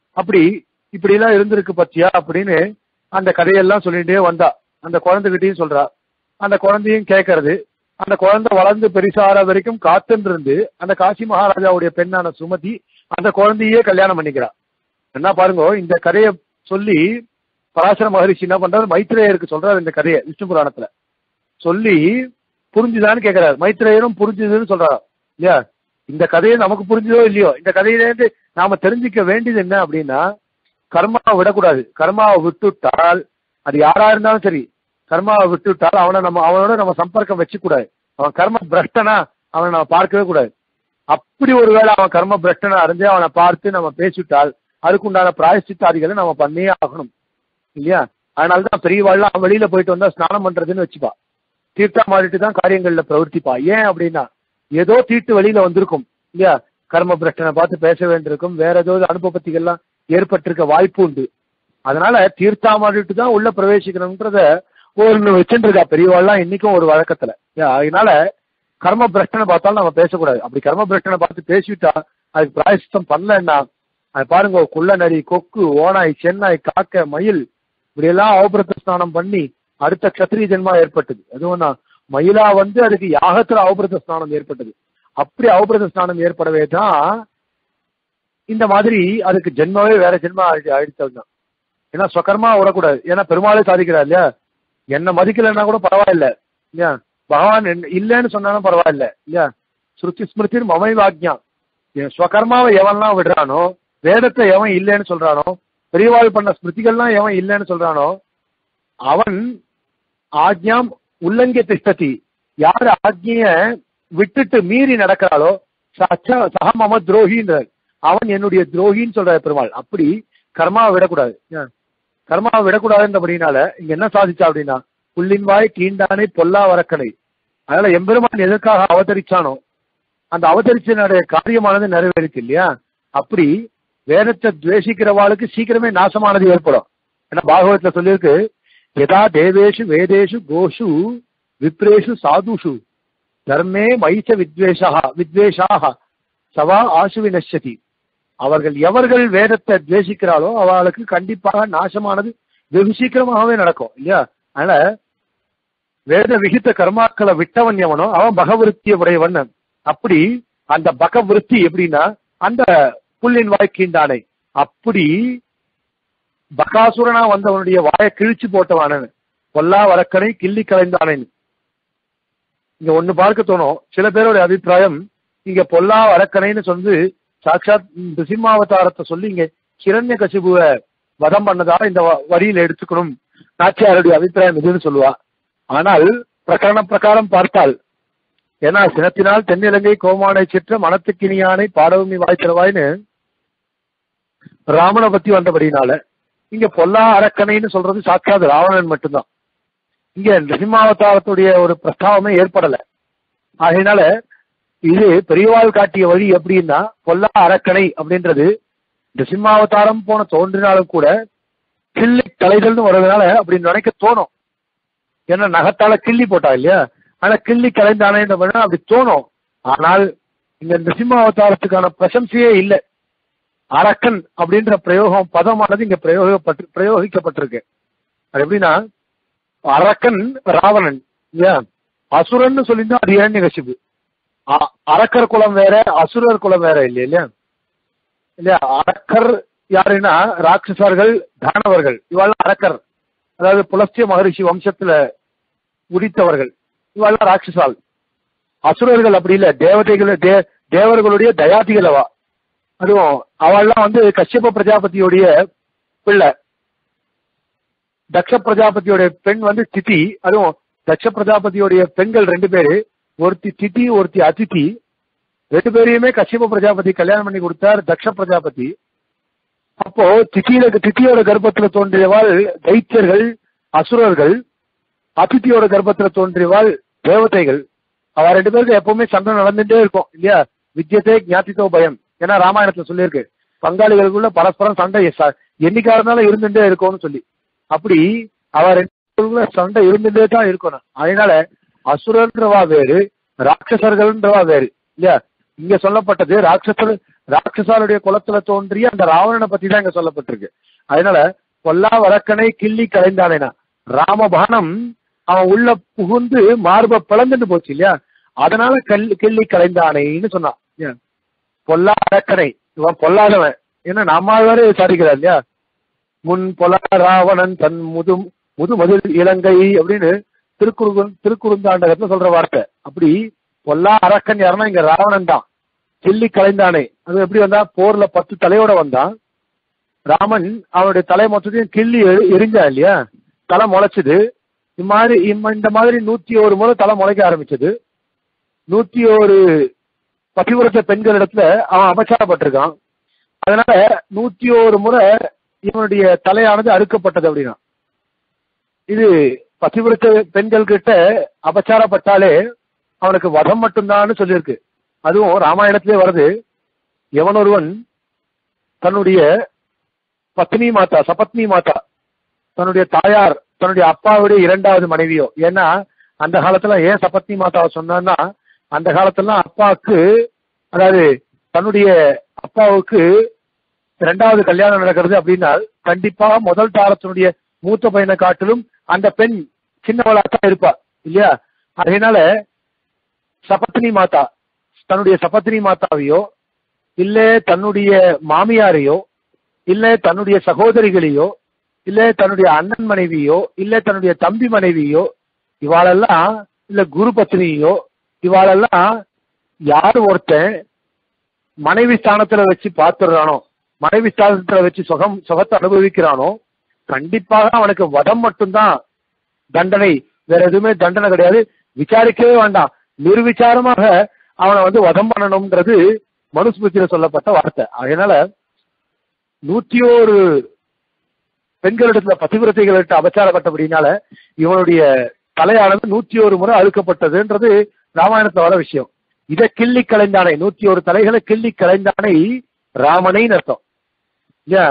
A: இப்படி எல்லாம் இருந்திருக்கு பத்தியா அப்படின்னு அந்த கதையெல்லாம் சொல்லிட்டே வந்தா. அந்த குழந்தைகிட்டையும் சொல்றா. அந்த குழந்தையும் கேட்கறது. அந்த குழந்தை வளர்ந்து பெருசார வரைக்கும் காத்துன்னு இருந்து அந்த காசி மகாராஜாவுடைய பெண்ணான சுமதி அந்த குழந்தையே கல்யாணம் பண்ணிக்கிறா. என்ன பாருங்க, இந்த கதையை சொல்லி பராசர மகரிஷி என்ன பண்றாரு, மைத்ரேயருக்கு சொல்றாரு. இந்த கதையை விஷ்ணு புராணத்துல சொல்லி புரிஞ்சுதான்னு கேட்கிறாரு. மைத்ரேயரும் புரிஞ்சுதுன்னு சொல்றாரு இல்லையா. இந்த கதையை நமக்கு புரிஞ்சதோ இல்லையோ, இந்த கதையிலேருந்து நாம தெரிஞ்சுக்க வேண்டியது என்ன அப்படின்னா, கர்மாவை விடக்கூடாது. கர்மாவை விட்டுட்டால் அது யாரா இருந்தாலும் சரி, கர்மாவை விட்டுட்டால் அவனோட நம்ம சம்பர்க்கம் வச்சுக்கூடாது. அவன் கர்ம பிரஷ்டனா அவனை நம்ம பார்க்கவே கூடாது. அப்படி ஒருவேளை அவன் கர்ம பிரஷ்டனா இருந்து அவனை பார்த்து நம்ம பேசிவிட்டால் அதுக்குண்டான பிராயஷ்சித்தாதிகளை நம்ம பண்ணியே ஆகணும் இல்லையா. அதனாலதான் பெரியவாள்லாம் வெளியில போயிட்டு வந்தா ஸ்நானம் பண்றதுன்னு வச்சுப்பா, தீர்த்தா மாறிட்டு தான் காரியங்கள்ல பிரவர்த்திப்பா. ஏன் அப்படின்னா ஏதோ தீட்டு வெளியில வந்திருக்கும் இல்லையா, கர்ம பிரஷ்டனை பார்த்து பேச வேண்டியிருக்கும், வேற ஏதாவது அனுபவத்திகள்லாம் ஏற்பட்டிருக்க வாய்ப்பு உண்டு. அதனால தீர்த்தா மாறிட்டு தான் உள்ள பிரவேசிக்கணும்ன்றத ஒன்று வச்சுட்டு இருக்கா பெரியவாள்லாம் இன்னைக்கும் ஒரு வழக்கத்துல. அதனால கர்ம பிரஷ்டனை பார்த்தாலும் நம்ம பேசக்கூடாது. அப்படி கர்ம பிரஷ்டனை பார்த்து பேசிவிட்டா அதுக்கு பிராயசித்தம் பண்ணலன்னா, அது பாருங்க, குள்ள நரி, கொக்கு, ஓனாய், சென்னாய், காக்க, மயில் இப்படி எல்லாம் அவபிரத ஸ்நானம் பண்ணி அடுத்த கத்திரிய ஜென்மா ஏற்பட்டது. அதுவும் மயிலா வந்து அதுக்கு யாகத்துல அவபிரத ஸ்நானம் ஏற்பட்டது. அப்படி அவபிரத ஸ்நானம் ஏற்படவே தான் இந்த மாதிரி அதுக்கு ஜென்மாவே வேற ஜென்மா ஆயிடுச்சு. ஏன்னா ஸ்வகர்மா விடக்கூடாது. ஏன்னா பெருமாளே சாதிக்கிறார் இல்லையா, என்ன மதிக்கலைன்னா கூட பரவாயில்ல இல்லையா, பகவான் இல்லைன்னு சொன்னாலும் பரவாயில்ல இல்லையா. ஸ்ருதி ஸ்மிருதி மமை வாக்யா, ஸ்வகர்மாவை எவன்லாம் விடுறானோ, வேதத்தை எவன் இல்லைன்னு சொல்றானோ, பெரியவாள் பண்ண ஸ்மிருதிகள்லாம் எவன் இல்லைன்னு சொல்றானோ அவன் ஆக்ஞாம் உல்லங்கிய திஷ்டதி. யார் ஆக்ஞைய விட்டுட்டு மீறி நடக்கிறாளோ சக மம துரோகின்றார், அவன் என்னுடைய துரோகின்னு சொல்ற பெருமாள். அப்படி கர்மாவை விடக்கூடாது. கர்மாவை விடக்கூடாதுன்றபடினால இங்க என்ன சாதிச்சா அப்படின்னா, புல்லின் வாய் கீண்டானை பொல்லா வரக்கனை. அதனால எம்பெருமான் எதற்காக அவதரிச்சானோ அந்த அவதரிச்சனுடைய காரியமானது நிறைவேறிச்சு இல்லையா. அப்படி வேதத்தை துவேஷிக்கிறவாளுக்கு சீக்கிரமே நாசமானது ஏற்படும். ஏன்னா பாகவத்துல சொல்லியிருக்கு, யதா தேவேஷு வேதேஷு கோஷு விப்ரேஷு சாதுஷு தர்மே மைச்ச வித்வேஷாக சவா ஆசு வினஷ்யதி. அவர்கள் எவர்கள் வேதத்தை துவேஷிக்கிறாளோ அவளுக்கு கண்டிப்பாக நாசமானது வெகு சீக்கிரமாகவே நடக்கும் இல்லையா. அதனால வேத விகித்த கர்மாக்களை விட்டவன் எவனோ அவன் பகவிருத்திய உடையவன். அப்படி அந்த பகவிருத்தி எப்படின்னா அந்த புல்லின் வாய்க்கின்றானே, அப்படி பகாசுரனா வந்தவனுடைய வாயை கிழிச்சு போட்டவானு, பொல்லா வரக்கனை கிள்ளி கலைந்தானேன். இங்க ஒண்ணு பார்க்க தோணும், சில பேருடைய அபிப்பிராயம் இங்க பொல்லா வரக்கனைன்னு சொல்லி சாட்சாத் நிருசிம்மாவதாரத்தை சொல்லி இங்க ஹிரண்யகசிபுவ வதம் பண்ணதா இந்த வரியில எடுத்துக்கணும், நாச்சியாருடைய அபிப்பிராயம் இதுன்னு சொல்லுவா. ஆனால் பிரகாரம் பார்த்தால், ஏன்னா சினத்தினால் தென்னிலங்கை கோமானை சிற்ற மனத்துக்கினியானை பாடவுமி வாய்த்திருவாய்னு ராமனை பத்தி வந்தபடினால இங்க பொல்லா அரக்கனைன்னு சொல்றது சாட்சாத் ராவணன் மட்டும்தான். இங்க நிருசிம்மாவதாரத்துடைய ஒரு பிரஸ்தாவமே ஏற்படல. அதனால இது பெரியவாள் காட்டிய வழி எப்படின்னா, பொல்லா அரக்கனை அப்படின்றது நிருசிம்மாவதாரம் போன தோன்றினாலும் கூட கிள்ளி கலைதல்னு வர்றதுனால அப்படின்னு நினைக்க தோணும். ஏன்னா நகத்தால கிள்ளி போட்டா இல்லையா, ஆனா கிள்ளி கலைந்தானே அப்படி தோணும். ஆனால் இந்த நிருசிம்மாவதாரத்துக்கான பிரசம்சையே இல்லை. அரக்கன் அப்படின்ற பிரயோகம் பதமானது இங்க பிரயோகிக்கப்பட்டிருக்கு. அது எப்படின்னா, அரக்கன் ராவணன் இல்லையா, அசுரன் சொல்லியிருந்தா அது இரண்யகசிபு. அரக்கர் குலம் வேற, அசுரர் குலம் வேற இல்லையா இல்லையா. அரக்கர் யாருன்னா ராட்சசர்கள், தானவர்கள், இவெல்லாம் அரக்கர். அதாவது புலஸ்திய மகரிஷி வம்சத்துல உரித்தவர்கள், இவெல்லாம் ராட்சசால். அசுரர்கள் அப்படி இல்லை, தேவர்களுடைய தயாதிகளவா. அதுவும் அவள்லாம் கஷ்யப பிரஜாபதியோடைய பிள்ளை. தக்ஷ பிரஜாபதியோடைய பெண் திதி. அதுவும் தக்ஷ பிரஜாபதியோடைய பெண்கள் 2 பேரு, ஒருத்தி திதி ஒருத்தி அதிதி. 2 பேரையுமே கஷ்யப பிரஜாபதி கல்யாணம் பண்ணி கொடுத்தார் தக்ஷ பிரஜாபதி. அப்போ திதியோட கர்ப்பத்துல தோன்றியவாள் தைத்தியர்கள் அசுரர்கள், அதித்தியோட கர்ப்பத்துல தோன்றியவாள் தேவதைகள். அவ 2 பேருக்கு எப்பவுமே சண்டை நடந்துட்டே இருக்கும் இல்லையா. வித்தியத்தை ஞாத்தித்தோ பயம், ஏன்னா ராமாயணத்துல சொல்லியிருக்கு பங்காளிகளுக்குள்ள பரஸ்பரம் சண்டை என்னைக்கா இருந்தாலும் இருந்துட்டே இருக்கும்னு சொல்லி. அப்படி அவ 2 பேருக்குள்ள சண்டை இருந்துட்டே தான் இருக்கணும். அதனால அசுரன்றவா வேறு, ராட்சசர்கள்ன்றவா வேறு இல்லையா. இங்க சொல்லப்பட்டது ராட்சசாலுடைய குலத்துல தோன்றிய அந்த ராவணனை பத்தி தான் இங்க சொல்லப்பட்டிருக்கு. அதனால பொல்லா வரக்கனை கிள்ளி கலைந்தானேனா, ராமபானம் அவன் உள்ள புகுந்து மார்ப பிளந்துட்டு போச்சு இல்லையா, அதனால கிள்ளி கலைந்தானேன்னு சொன்னான். பொல்லா அரக்கனை, இவன் பொல்லாதவன். ஏன்னா நம்மாழ்வாரே விசாரிக்கிறார் இல்லையா, முன் பொல்லா ராவணன் தன் முதுமதில் இலங்கை அப்படின்னு திருக்குறுந்தாண்டகத்துல சொல்ற வார்த்தை. அப்படி பொல்லா அரக்கன் யாருன்னா இங்க ராவணன் தான். கிள்ளி கலைந்தானே, அது எப்படி வந்தா, போர்ல 10 தலையோட வந்தான். ராமன் அவனுடைய தலை மொத்தத்தையும் கிள்ளி எரிஞ்சான் இல்லையா, தலை முளைச்சது. இந்த மாதிரி 101 முறை தலை முளைக்க ஆரம்பிச்சது. 101 பதிவிரத பெண்கள் இடத்துல அவன் அபச்சாரப்பட்டிருக்கான். அதனால 101 முறை இவனுடைய தலையானது அறுக்கப்பட்டது. அப்படின்னா இது பதிவிரத பெண்கள் கிட்ட அபச்சாரப்பட்டாலே அவனுக்கு வதம் மட்டும்தான் சொல்லியிருக்கு. அதுவும் ராமாயணத்திலே வருது, எவன் ஒருவன் தன்னுடைய பத்னி மாதா, சபத்னி மாதா, தன்னுடைய தாயார், தன்னுடைய அப்பாவுடைய 2வது மனைவியோ. ஏன்னா அந்த காலத்துல ஏன் சபத்னி மாதாவை சொன்னான்னா, அந்த காலத்துல அப்பாவுக்கு, அதாவது தன்னுடைய அப்பாவுக்கு 2வது கல்யாணம் நடக்கிறது அப்படின்னா கண்டிப்பா முதல் தாரத்தினுடைய மூத்த பையனை காட்டிலும் அந்த பெண் சின்னவளாத்தான் இருப்பா இல்லையா. அதனால சபத்னி மாதா தன்னுடைய சபத்னி மாதாவையோ, இல்ல தன்னுடைய மாமியாரையோ, இல்ல தன்னுடைய சகோதரிகளையோ, இல்ல தன்னுடைய அண்ணன் மனைவியோ, இல்ல தன்னுடைய தம்பி மனைவியோ, இவாளெல்லாம், இல்ல குரு பத்னியோ, இவாளெல்லாம் யாரு ஒருத்தன் மனைவி ஸ்தானத்துல வச்சு பார்த்துடுறானோ, மனைவி ஸ்தானத்துல வச்சு சுகத்தை அனுபவிக்கிறானோ, கண்டிப்பாக அவனுக்கு வதம் மட்டும்தான் தண்டனை, வேற எதுவுமே தண்டனை கிடையாது. விசாரிக்கவே வேண்டாம், நிர்விசாரமாக அவனை வதம் பண்ணணும்ன்றது மனுஸ்மிருதியில சொல்லப்பட்ட வார்த்தை. அதனால 101 பெண்களிடத்துல பதிவிரதைகளிட்ட அபச்சாரப்பட்டபடினால இவனுடைய தலையானது 101 முறை அழுக்கப்பட்டதுன்றது ராமாயணத்துல வர விஷயம். இதை கிள்ளி கலைந்தானை, 101 தலைகளை கிள்ளி கலைந்தானை ராமனைன்னு அர்த்தம் இல்லையா.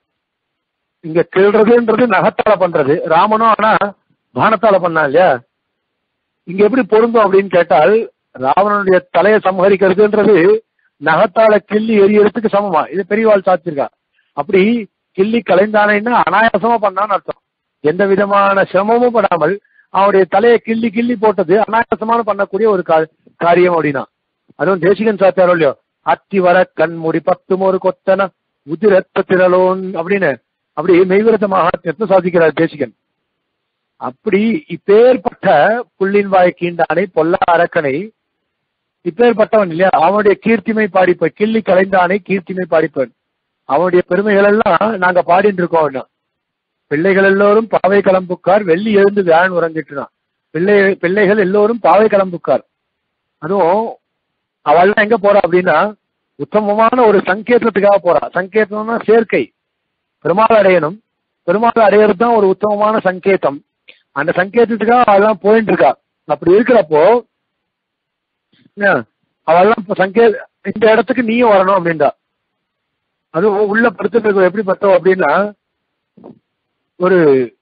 A: இங்க கிள்றதுன்றது நகத்தால பண்றது, ராமனும் ஆனா பானத்தால பண்ணான் இல்லையா. இங்க எப்படி பொருந்தும் அப்படின்னு கேட்டால், ராவணனுடைய தலையை சம்ஹரிக்கிறதுன்றது நகத்தால கிள்ளி எரியறதுக்கு சமமா, இது பெரியவாள் சாத்திருக்கா. அப்படி கிள்ளி கலைந்தானேன்னா அனாயாசமா பண்ணான்னு அர்த்தம். எந்த விதமான சிரமமும் படாமல் அவனுடைய தலையை கிள்ளி கிள்ளி போட்டது அனாயாசமான பண்ணக்கூடிய ஒரு காரியம் அப்படின்னா. அதுவும் தேசிகன் சாத்தாரோ இல்லையோ, அத்தி வர கண்மூடி 10 ஒரு கொத்தன உதிரத்த திரளோன் அப்படின்னு அப்படி மெய்விரத மகாத்மியத்தை சாதிக்கிறார் தேசிகன். அப்படி இப்பேற்பட்ட புள்ளின் வாய் கீண்டானை பொல்லா அரக்கனை, இப்பேற்பட்டவன் இல்லையா, அவனுடைய கீர்த்திமை பாடிப்பேன், கிள்ளி கலைந்தானை கீர்த்திமை பாடிப்பேன், அவனுடைய பெருமைகள் எல்லாம் நாங்க பாடிட்டு இருக்கோம். பிள்ளைகள் எல்லோரும் பாவை கிளம்புக்கார் வெள்ளி எழுந்து வியாழன் உறங்கிட்டுனான். பிள்ளைகள் எல்லோரும் பாவை கிளம்புக்கார். அதுவும் அவள்லாம் எங்க போறா அப்படின்னா உத்தமமான ஒரு சங்கேதத்துக்காக போறா. சங்கேதம்னா சேர்க்கை, பெருமாள் அடையணும். பெருமாள் அடையிறது தான் ஒரு உத்தமமான சங்கேதம். அந்த சங்கேதத்துக்காக அவெல்லாம் போயிட்டு இருக்கா. அப்படி இருக்கிறப்போ அவெல்லாம் இந்த இடத்துக்கு நீயும் வரணும் அப்படின்றா. அதுவும் உள்ள படுத்துட்டு எப்படி பட்டோம் அப்படின்னா ஒரு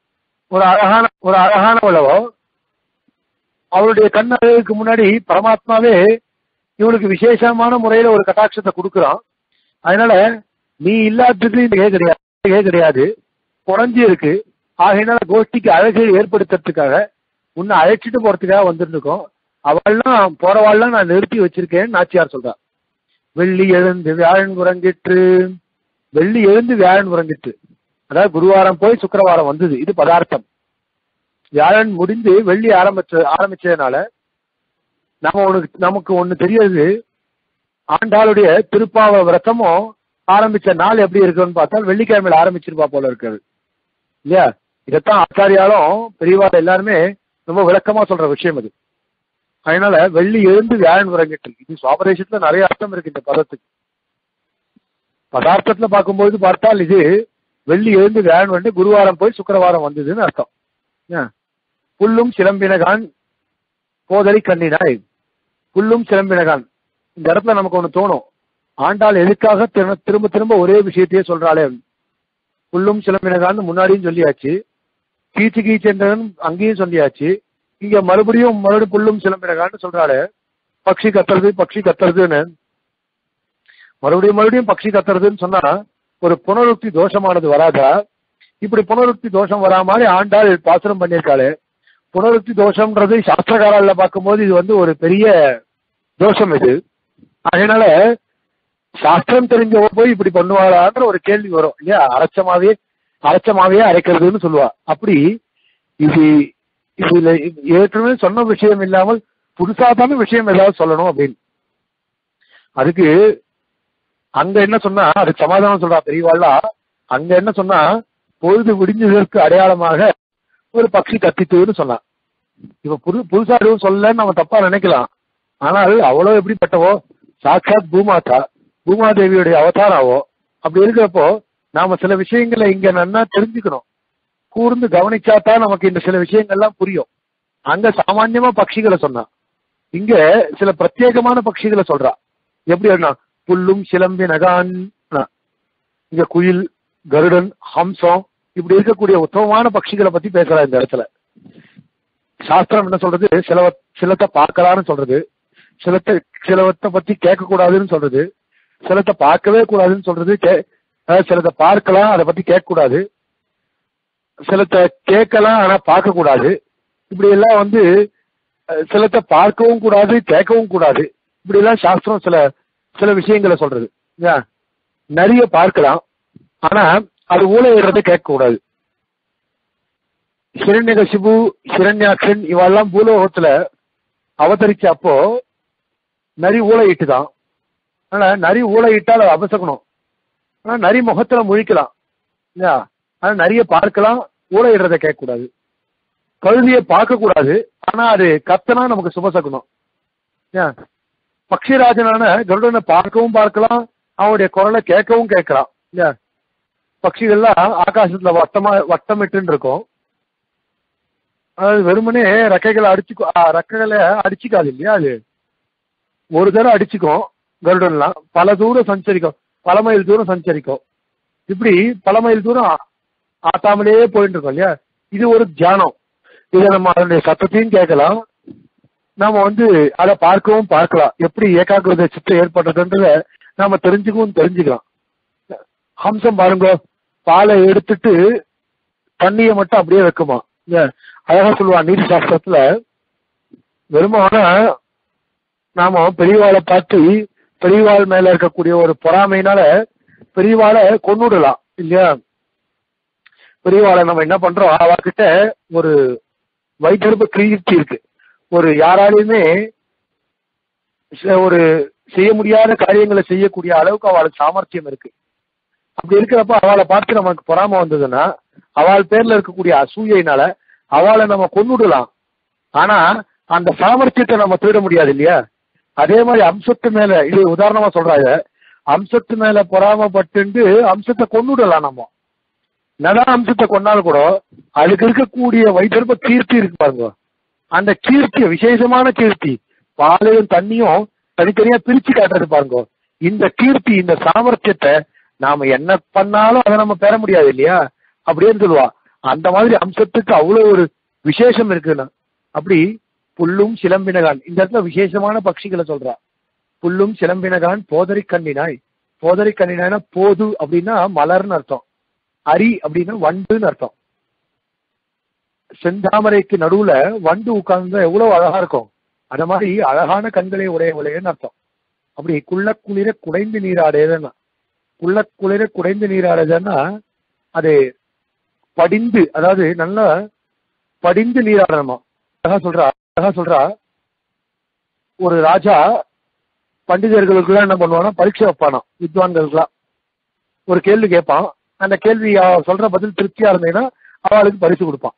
A: அழகான உலவோ அவளுடைய கண் அழகுக்கு முன்னாடி பரமாத்மாவே இவனுக்கு விசேஷமான முறையில ஒரு கட்டாட்சத்தை கொடுக்குறான். அதனால நீ இல்லாதது கிடையாது, குறைஞ்சி இருக்கு. ஆகையினால கோஷ்டிக்கு அழகு ஏற்படுத்துறதுக்காக உன்னை அழைச்சிட்டு போறதுக்காக வந்துருக்கோம். அவள்லாம் போறவாள்லாம் நான் நிறுத்தி வச்சிருக்கேன்னு நாச்சியார் சொல்றா. வெள்ளி எழுந்து வியாழன் உறங்கிற்று, வெள்ளி எழுந்து வியாழன் உறங்கிற்று. அதாவது குருவாரம் போய் சுக்கிரவாரம் வந்தது. இது பதார்த்தம். வியாழன் முடிந்து வெள்ளி ஆரம்பிச்சதுனால நமக்கு ஒண்ணு தெரியாது, ஆண்டாளுடைய திருப்பாவ விரதமும் ஆரம்பிச்ச நாள் எப்படி இருக்குன்னு பார்த்தால் வெள்ளிக்கிழமையில ஆரம்பிச்சிருப்பா போல இருக்காது இல்லையா. இதைத்தான் ஆச்சாரியாலும் பெரியவாள் எல்லாருமே ரொம்ப விளக்கமா சொல்ற விஷயம் அது. அதனால வெள்ளி எழுந்து வியாழன் உறங்கிட்டு, இது சுவாபதேசத்துல நிறைய அர்த்தம் இருக்கு இந்த பதத்துக்கு. பதார்த்தத்துல பார்க்கும்போது பார்த்தால் இது வெள்ளி எழுந்து வியாழன் வந்து குருவாரம் போய் சுக்கிரவாரம் வந்ததுன்னு அர்த்தம். புல்லும் சிலம்பினகான் போதலி கண்ணினாய், புல்லும் சிலம்பினகான். இந்த இடத்துல நமக்கு ஒண்ணு தோணும், ஆண்டாள் எதுக்காக திரும்ப திரும்ப ஒரே விஷயத்தையே சொல்றாளே. புல்லும் சிலம்பினகான்னு முன்னாடியும் சொல்லியாச்சு, கீச்சு கீச்சென்றன் அங்கேயும் சொல்லியாச்சு, இங்க மறுபடியும் புல்லும் சிலம்பினகான்னு சொல்றாளே. பக்ஷி கத்துறதுன்னு மறுபடியும் பக்ஷி கத்துறதுன்னு சொன்னா ஒரு புனருக்தி தோஷமானது வராதா? இப்படி புனருக்தி தோஷம் வரா மாதிரி ஆண்டாள் பாசுரம் பண்ணியிருக்காளே. புனருக்தி தோஷம்ன்றது சாஸ்திரகாரால பார்க்கும்போது இது வந்து ஒரு பெரிய தோஷம் இது. அதனால சாஸ்திரம் தெரிஞ்சவ போய் இப்படி பண்ணுவாளான்ற ஒரு கேள்வி வரும் இல்லையா. அரைச்சமாவே அரைக்கிறதுன்னு சொல்லுவா. அப்படி இதுல ஏற்கனவே சொன்ன விஷயம் இல்லாமல் புதுசாதான விஷயம் ஏதாவது சொல்லணும் அப்படின்னு. அதுக்கு அங்க என்ன சொன்னா அதுக்கு சமாதானம் சொல்றா பெரியவாள்லா. அங்க என்ன சொன்னா பொழுது விடிஞ்சதற்கு அடையாளமாக ஒரு பக்ஷி கத்தித்துன்னு சொன்னா. இப்ப புதுசா எதுவும் சொல்லலன்னு நம்ம தப்பா நினைக்கலாம். ஆனால் அவ்வளவு எப்படிப்பட்டவோ, சாட்சாத் பூமாதேவியுடைய அவதாராவோ. அப்படி இருக்கிறப்போ நாம சில விஷயங்களை இங்க நன்னா தெரிஞ்சுக்கணும். கூர்ந்து கவனிச்சாதான் நமக்கு இந்த சில விஷயங்கள்லாம் புரியும். அங்க சாமான்யமா பட்சிகளை சொன்னா, இங்க சில பிரத்யேகமான பட்சிகளை சொல்றா. எப்படி என்ன புல்லும் சிலம்பி நகான், இங்க குயில், கருடன், ஹம்சம், இப்படி இருக்கக்கூடிய உத்தமமான பட்சிகளை பத்தி பேசுறா இந்த இடத்துல. சாஸ்திரம் என்ன சொல்றது, சிலத்தை பார்க்கலான்னு சொல்றது, சிலத்தை பத்தி கேட்க கூடாதுன்னு சொல்றது, சிலத்தை பார்க்கவே கூடாதுன்னு சொல்றது, சிலத்தை பார்க்கலாம் அதை பத்தி கேட்க கூடாது, சிலத்தை கேட்கலாம் ஆனா பார்க்க கூடாது. இப்படி எல்லாம் வந்து சிலத்தை பார்க்கவும் கூடாது கேட்கவும் கூடாது. இப்படி எல்லாம் சாஸ்திரம் சில விஷயங்களை சொல்றது. நிறைய பார்க்கலாம் ஆனா அது ஊழையிடுறதை கேட்க கூடாது. ஹிரண்யகசிபு, ஹிரண்யாட்சன் இவெல்லாம் பூலோகத்துல அவதரிச்ச அப்போ நரி ஊழையிட்டுதான். ஆனா நரி ஊழையிட்டால் அதை அபசகணும். ஆனா நரி முகத்துல முழிக்கலாம். ஆனா நிறைய பார்க்கலாம், ஊழையிடுறதை கேட்க கூடாது. கழுதியை பார்க்க கூடாது ஆனா அது கத்தனா நமக்கு சுபசகுனம். பக்ஷிராஜனான கருடனை பார்க்கவும் பார்க்கலாம், அவனுடைய குரலை கேட்கவும் கேட்கலாம். பட்சிகள்லாம் ஆகாசத்துல வட்டமிட்டு இருக்கும். அதாவது வெறுமனே ரெக்கைகளை அடிச்சுக்காது இல்லையா. அது ஒரு தடவை அடிச்சுக்கும். கருடன்லாம் பல தூரம் சஞ்சரிக்கும், பல மைல் தூரம் சஞ்சரிக்கும். இப்படி பல மைல் தூரம் ஆட்டாமலே போயிட்டு இருக்கோம் இல்லையா. இது ஒரு தியானம். இதை நம்ம அதனுடைய சத்தத்தையும் கேட்கலாம், நாம வந்து அதை பார்க்கவும் பார்க்கலாம். எப்படி ஏகாகிரத சித்தம் ஏற்படுறதுன்றத நாம தெரிஞ்சுக்கலாம். ஹம்சம் பாருங்க, பாலை எடுத்துட்டு தண்ணியை மட்டும் அப்படியே வைக்குமா. அழகா சொல்லுவான் நீதி சாஸ்திரத்துல, வெறுமான நாம பெரியவாளை பார்த்து பெரியவாள் மேல இருக்கக்கூடிய ஒரு பொறாமையினால பெரியவாளை கொன்னுடலாம் இல்லையா. பெரியவாளை நம்ம என்ன பண்றோம், அவகிட்ட ஒரு வைத்தறிவு கிரீர்த்தி இருக்கு, ஒரு யாராலையுமே ஒரு செய்ய முடியாத காரியங்களை செய்யக்கூடிய அளவுக்கு அவளுக்கு சாமர்த்தியம் இருக்கு. அப்படி இருக்கிறப்ப அவளை பார்த்து நமக்கு பொறாம வந்ததுன்னா அவள் பேர்ல இருக்கக்கூடிய அசூயினால அவளை நம்ம கொன்னுடலாம். ஆனா அந்த சாமர்த்தியத்தை நம்ம திருட முடியாது இல்லையா. அதே மாதிரி அம்சத்து மேல, இது உதாரணமா சொல்றாங்க, அம்சத்து மேல பொறாமப்பட்டு அம்சத்தை கொன்னுடலாம். நம்ம என்னதான் அம்சத்தை கொண்டாலும் கூட அதுக்கு இருக்கக்கூடிய வைத்தறிவு கீர்த்தி இருக்கு பாருங்க, அந்த கீர்த்தி விசேஷமான கீர்த்தி, பாலையும் தண்ணியும் தனித்தனியா பிரிச்சு காட்டுறது பாருங்க. இந்த கீர்த்தி, இந்த சாமர்த்தியத்தை நாம என்ன பண்ணாலும் அதை நம்ம பெற முடியாது இல்லையா. அப்படின்னு சொல்லுவா. அந்த மாதிரி அம்சத்துக்கு அவ்வளவு ஒரு விசேஷம் இருக்குன்னா. அப்படி புல்லும் சிலம்பினகான், இந்த இடத்துல விசேஷமான பட்சிகளை சொல்றா. புல்லும் சிலம்பினகான் போதரி கண்ணினாய். போதரி கண்ணினாய்னா போது அப்படின்னா மலர்னு அர்த்தம், அரி அப்படின்னா வண்டுன்னு அர்த்தம். செந்தாமரைக்கு நடுவுல வண்டு உட்கார்ந்து எவ்வளவு அழகா இருக்கும், அந்த மாதிரி அழகான கண்களை உடையவளேன்னு அர்த்தம். அப்படி குள்ள குளிர குடைந்து நீராடுதுன்னா, குள்ள குளிர குடைந்து நீராடுதுன்னா அது படிந்து, அதாவது நல்லா படிந்து நீராடணுமா. அழகா சொல்றா. ஒரு ராஜா பண்டிதர்களுக்குலாம் என்ன பண்ணுவானா, பரீட்சை வைப்பானா, வித்வான்களுக்குலாம் ஒரு கேள்வி கேட்பான். அந்த கேள்வி சொல்ற பதில் திருப்தியா இருந்ததுன்னா அவளுக்கு பரிசு கொடுப்பான்.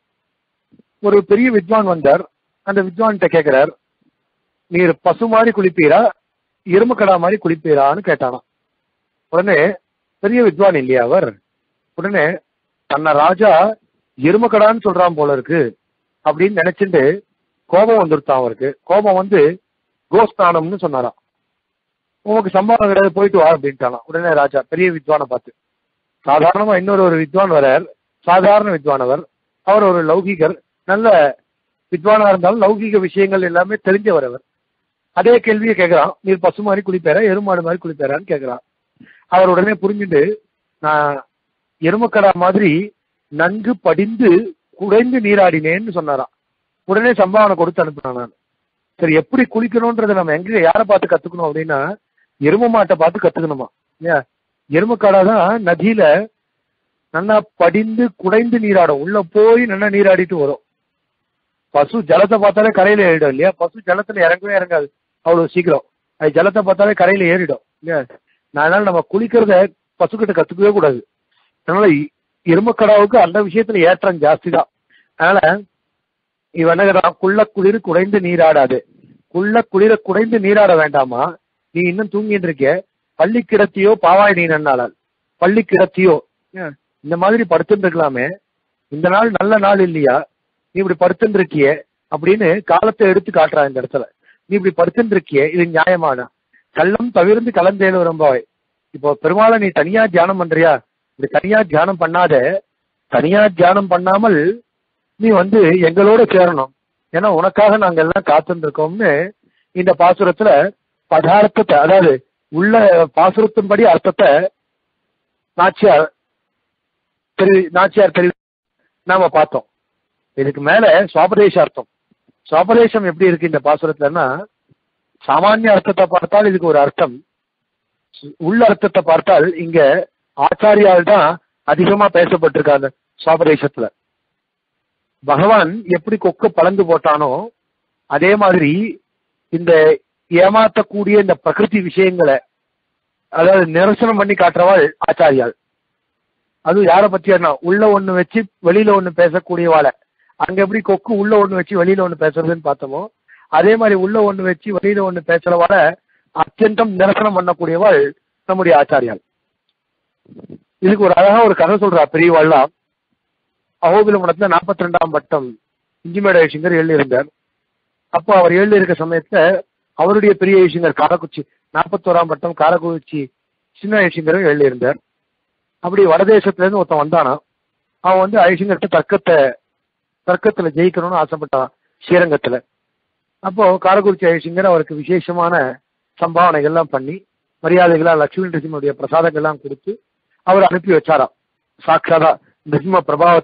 A: ஒரு பெரிய வித்வான் வந்தார். அந்த வித்வான்கிட்ட கேட்கிறார், நீர் பசு மாதிரி குளிப்பீரா எருமை கடா மாதிரி குளிப்பீரான்னு கேட்டானா. உடனே பெரிய வித்வான் இல்லையா அவர், உடனே தன்னை ராஜா எருமை கடான்னு சொல்றான் போல இருக்கு அப்படின்னு நினைச்சுட்டு கோபம் வந்துருத்தான் அவருக்கு. கோபம் வந்து கோஸ்தானம்னு சொன்னாராம். உனக்கு சம்பளம் கிடையாது, போயிட்டு வா அப்படின்ட்டானா. உடனே ராஜா பெரிய வித்வானை பார்த்து, சாதாரணமா இன்னொரு வித்வான் வரார், சாதாரண வித்வானவர், அவர் ஒரு லௌகிகர், நல்ல வித்வானா இருந்தாலும் லௌகிக விஷயங்கள் எல்லாமே தெரிஞ்சவர் அவர். அதே கேள்வியை கேட்கிறான், நீர் பசு மாதிரி குளிப்பேரா எருமாடு மாதிரி குளிப்பேரான்னு கேட்கிறான். அவர் உடனே புரிஞ்சுட்டு, நான் எருமக்கடா மாதிரி நன்கு படிந்து குடைந்து நீராடினேன்னு சொன்னாராம். உடனே சம்பாவனை கொடுத்து அனுப்பினான். நான் சரி, எப்படி குளிக்கணும்ன்றதை நம்ம எங்க யாரை பார்த்து கத்துக்கணும் அப்படின்னா, எரும மாட்டை பார்த்து கத்துக்கணுமா. ஏன் எருமக்கடா தான் நதியில நல்லா படிந்து குடைந்து நீராடும், உள்ள போய் நல்லா நீராடிட்டு வரும். பசு ஜலத்தை பார்த்தாலே கரையில ஏறிடும் இல்லையா. பசு ஜலத்துல இறங்கவே இறங்காது அவ்வளவு சீக்கிரம், அது ஜலத்தை பார்த்தாலே கரையில ஏறிடும் இல்லையா. அதனால நம்ம குளிக்கிறத பசுக்கிட்ட கத்துக்கவே கூடாது. அதனால எருமக்கடாவுக்கு அந்த விஷயத்துல ஏற்றம் ஜாஸ்தி தான். அதனால இவன் என்ன, குள்ள குளிர் குடைந்து நீராடாது, குள்ள குளிர குடைந்து நீராட வேண்டாமா, நீ இன்னும் தூங்கிட்டு இருக்க, பள்ளி கிடத்தியோ பாவாய் நீ நன்னாளால், பள்ளி கிடத்தியோ இந்த மாதிரி படுத்துட்டு இருக்கலாமே, இந்த நாள் நல்ல நாள் இல்லையா, நீ இப்படி படுத்துட்டு இருக்கிய அப்படின்னு காலத்தை எடுத்து காட்டுறா இந்த இடத்துல. நீ இப்படி படுத்துட்டு இருக்கிய, இது நியாயமான கள்ளம் தவிர்த்து கலந்தேன்னு வரும்பாய். இப்போ பெருமாளை நீ தனியா தியானம் பண்றியா, இப்படி தனியா தியானம் பண்ணாத, தனியா தியானம் பண்ணாமல் நீ வந்து எங்களோட சேரணும், ஏன்னா உனக்காக நாங்க எல்லாம் காத்துட்டு இருக்கோம்னு இந்த பாசுரத்துல பதார்த்தத்தை, அதாவது உள்ள பாசுரத்தின்படி அர்த்தத்தை நாச்சியார் தெரிவி நாம பார்த்தோம். இதுக்கு மேல சுவாபதேச அர்த்தம், சுவாபதேசம் எப்படி இருக்கு இந்த பாசுரத்துலன்னா, சாமானிய அர்த்தத்தை பார்த்தால் இதுக்கு ஒரு அர்த்தம், உள்ள அர்த்தத்தை பார்த்தால் இங்க ஆச்சாரியால் தான் அதிகமா பேசப்பட்டிருக்காங்க. சுவாபதேசத்துல பகவான் எப்படி கொக்க பலந்து போட்டானோ அதே மாதிரி இந்த ஏமாத்தக்கூடிய இந்த பிரகிருதி விஷயங்களை, அதாவது நிரசனம் பண்ணி காட்டுறவாள் ஆச்சாரியால். அது யாரை பத்தியா, உள்ள ஒண்ணு வச்சு வெளியில ஒண்ணு பேசக்கூடியவாளை. அங்க எப்படி கொக்கு உள்ள ஒண்ணு வச்சு வெளியில ஒண்ணு பேசுறதுன்னு பார்த்தோமோ, அதே மாதிரி உள்ள ஒண்ணு வச்சு வெளியில ஒண்ணு பேசுறவாளை அத்தியந்தம் நிரசனம் பண்ணக்கூடியவாள் நம்முடைய ஆச்சாரியால். இதுக்கு ஒரு அழகா ஒரு கதை சொல்றா பெரியவாள்லாம். அகோபில மடத்துல 42ஆம் பட்டம் இஞ்சிமேட ஐசிங்கர் எழுதியிருந்தார். அப்போ அவர் எழுதியிருக்க சமயத்துல அவருடைய பெரிய ஐசிங்கர் காரக்குச்சி 41ஆம் பட்டம் காரக்குச்சி சின்ன ஐசிங்கரும் எழுதியிருந்தார். அப்படி வடதேசத்துல இருந்து ஒருத்தன் வந்தானா, அவன் வந்து ஐசிங்கர்கிட்ட தர்க்கத்துல ஜெயிக்கணும்னு ஆசைப்பட்டான் ஸ்ரீரங்கத்துல. அப்போ காரக்குறிச்சி ஐசிங்கர் அவருக்கு விசேஷமான சம்பாவனைகள்லாம் பண்ணி மரியாதைகள்லாம் லட்சுமி நரசிம்மனுடைய பிரசாதங்கள்லாம் கொடுத்து அவர் அனுப்பி வச்சாராம். சாட்சாதா நரசிம்ம பிரபாவத்தை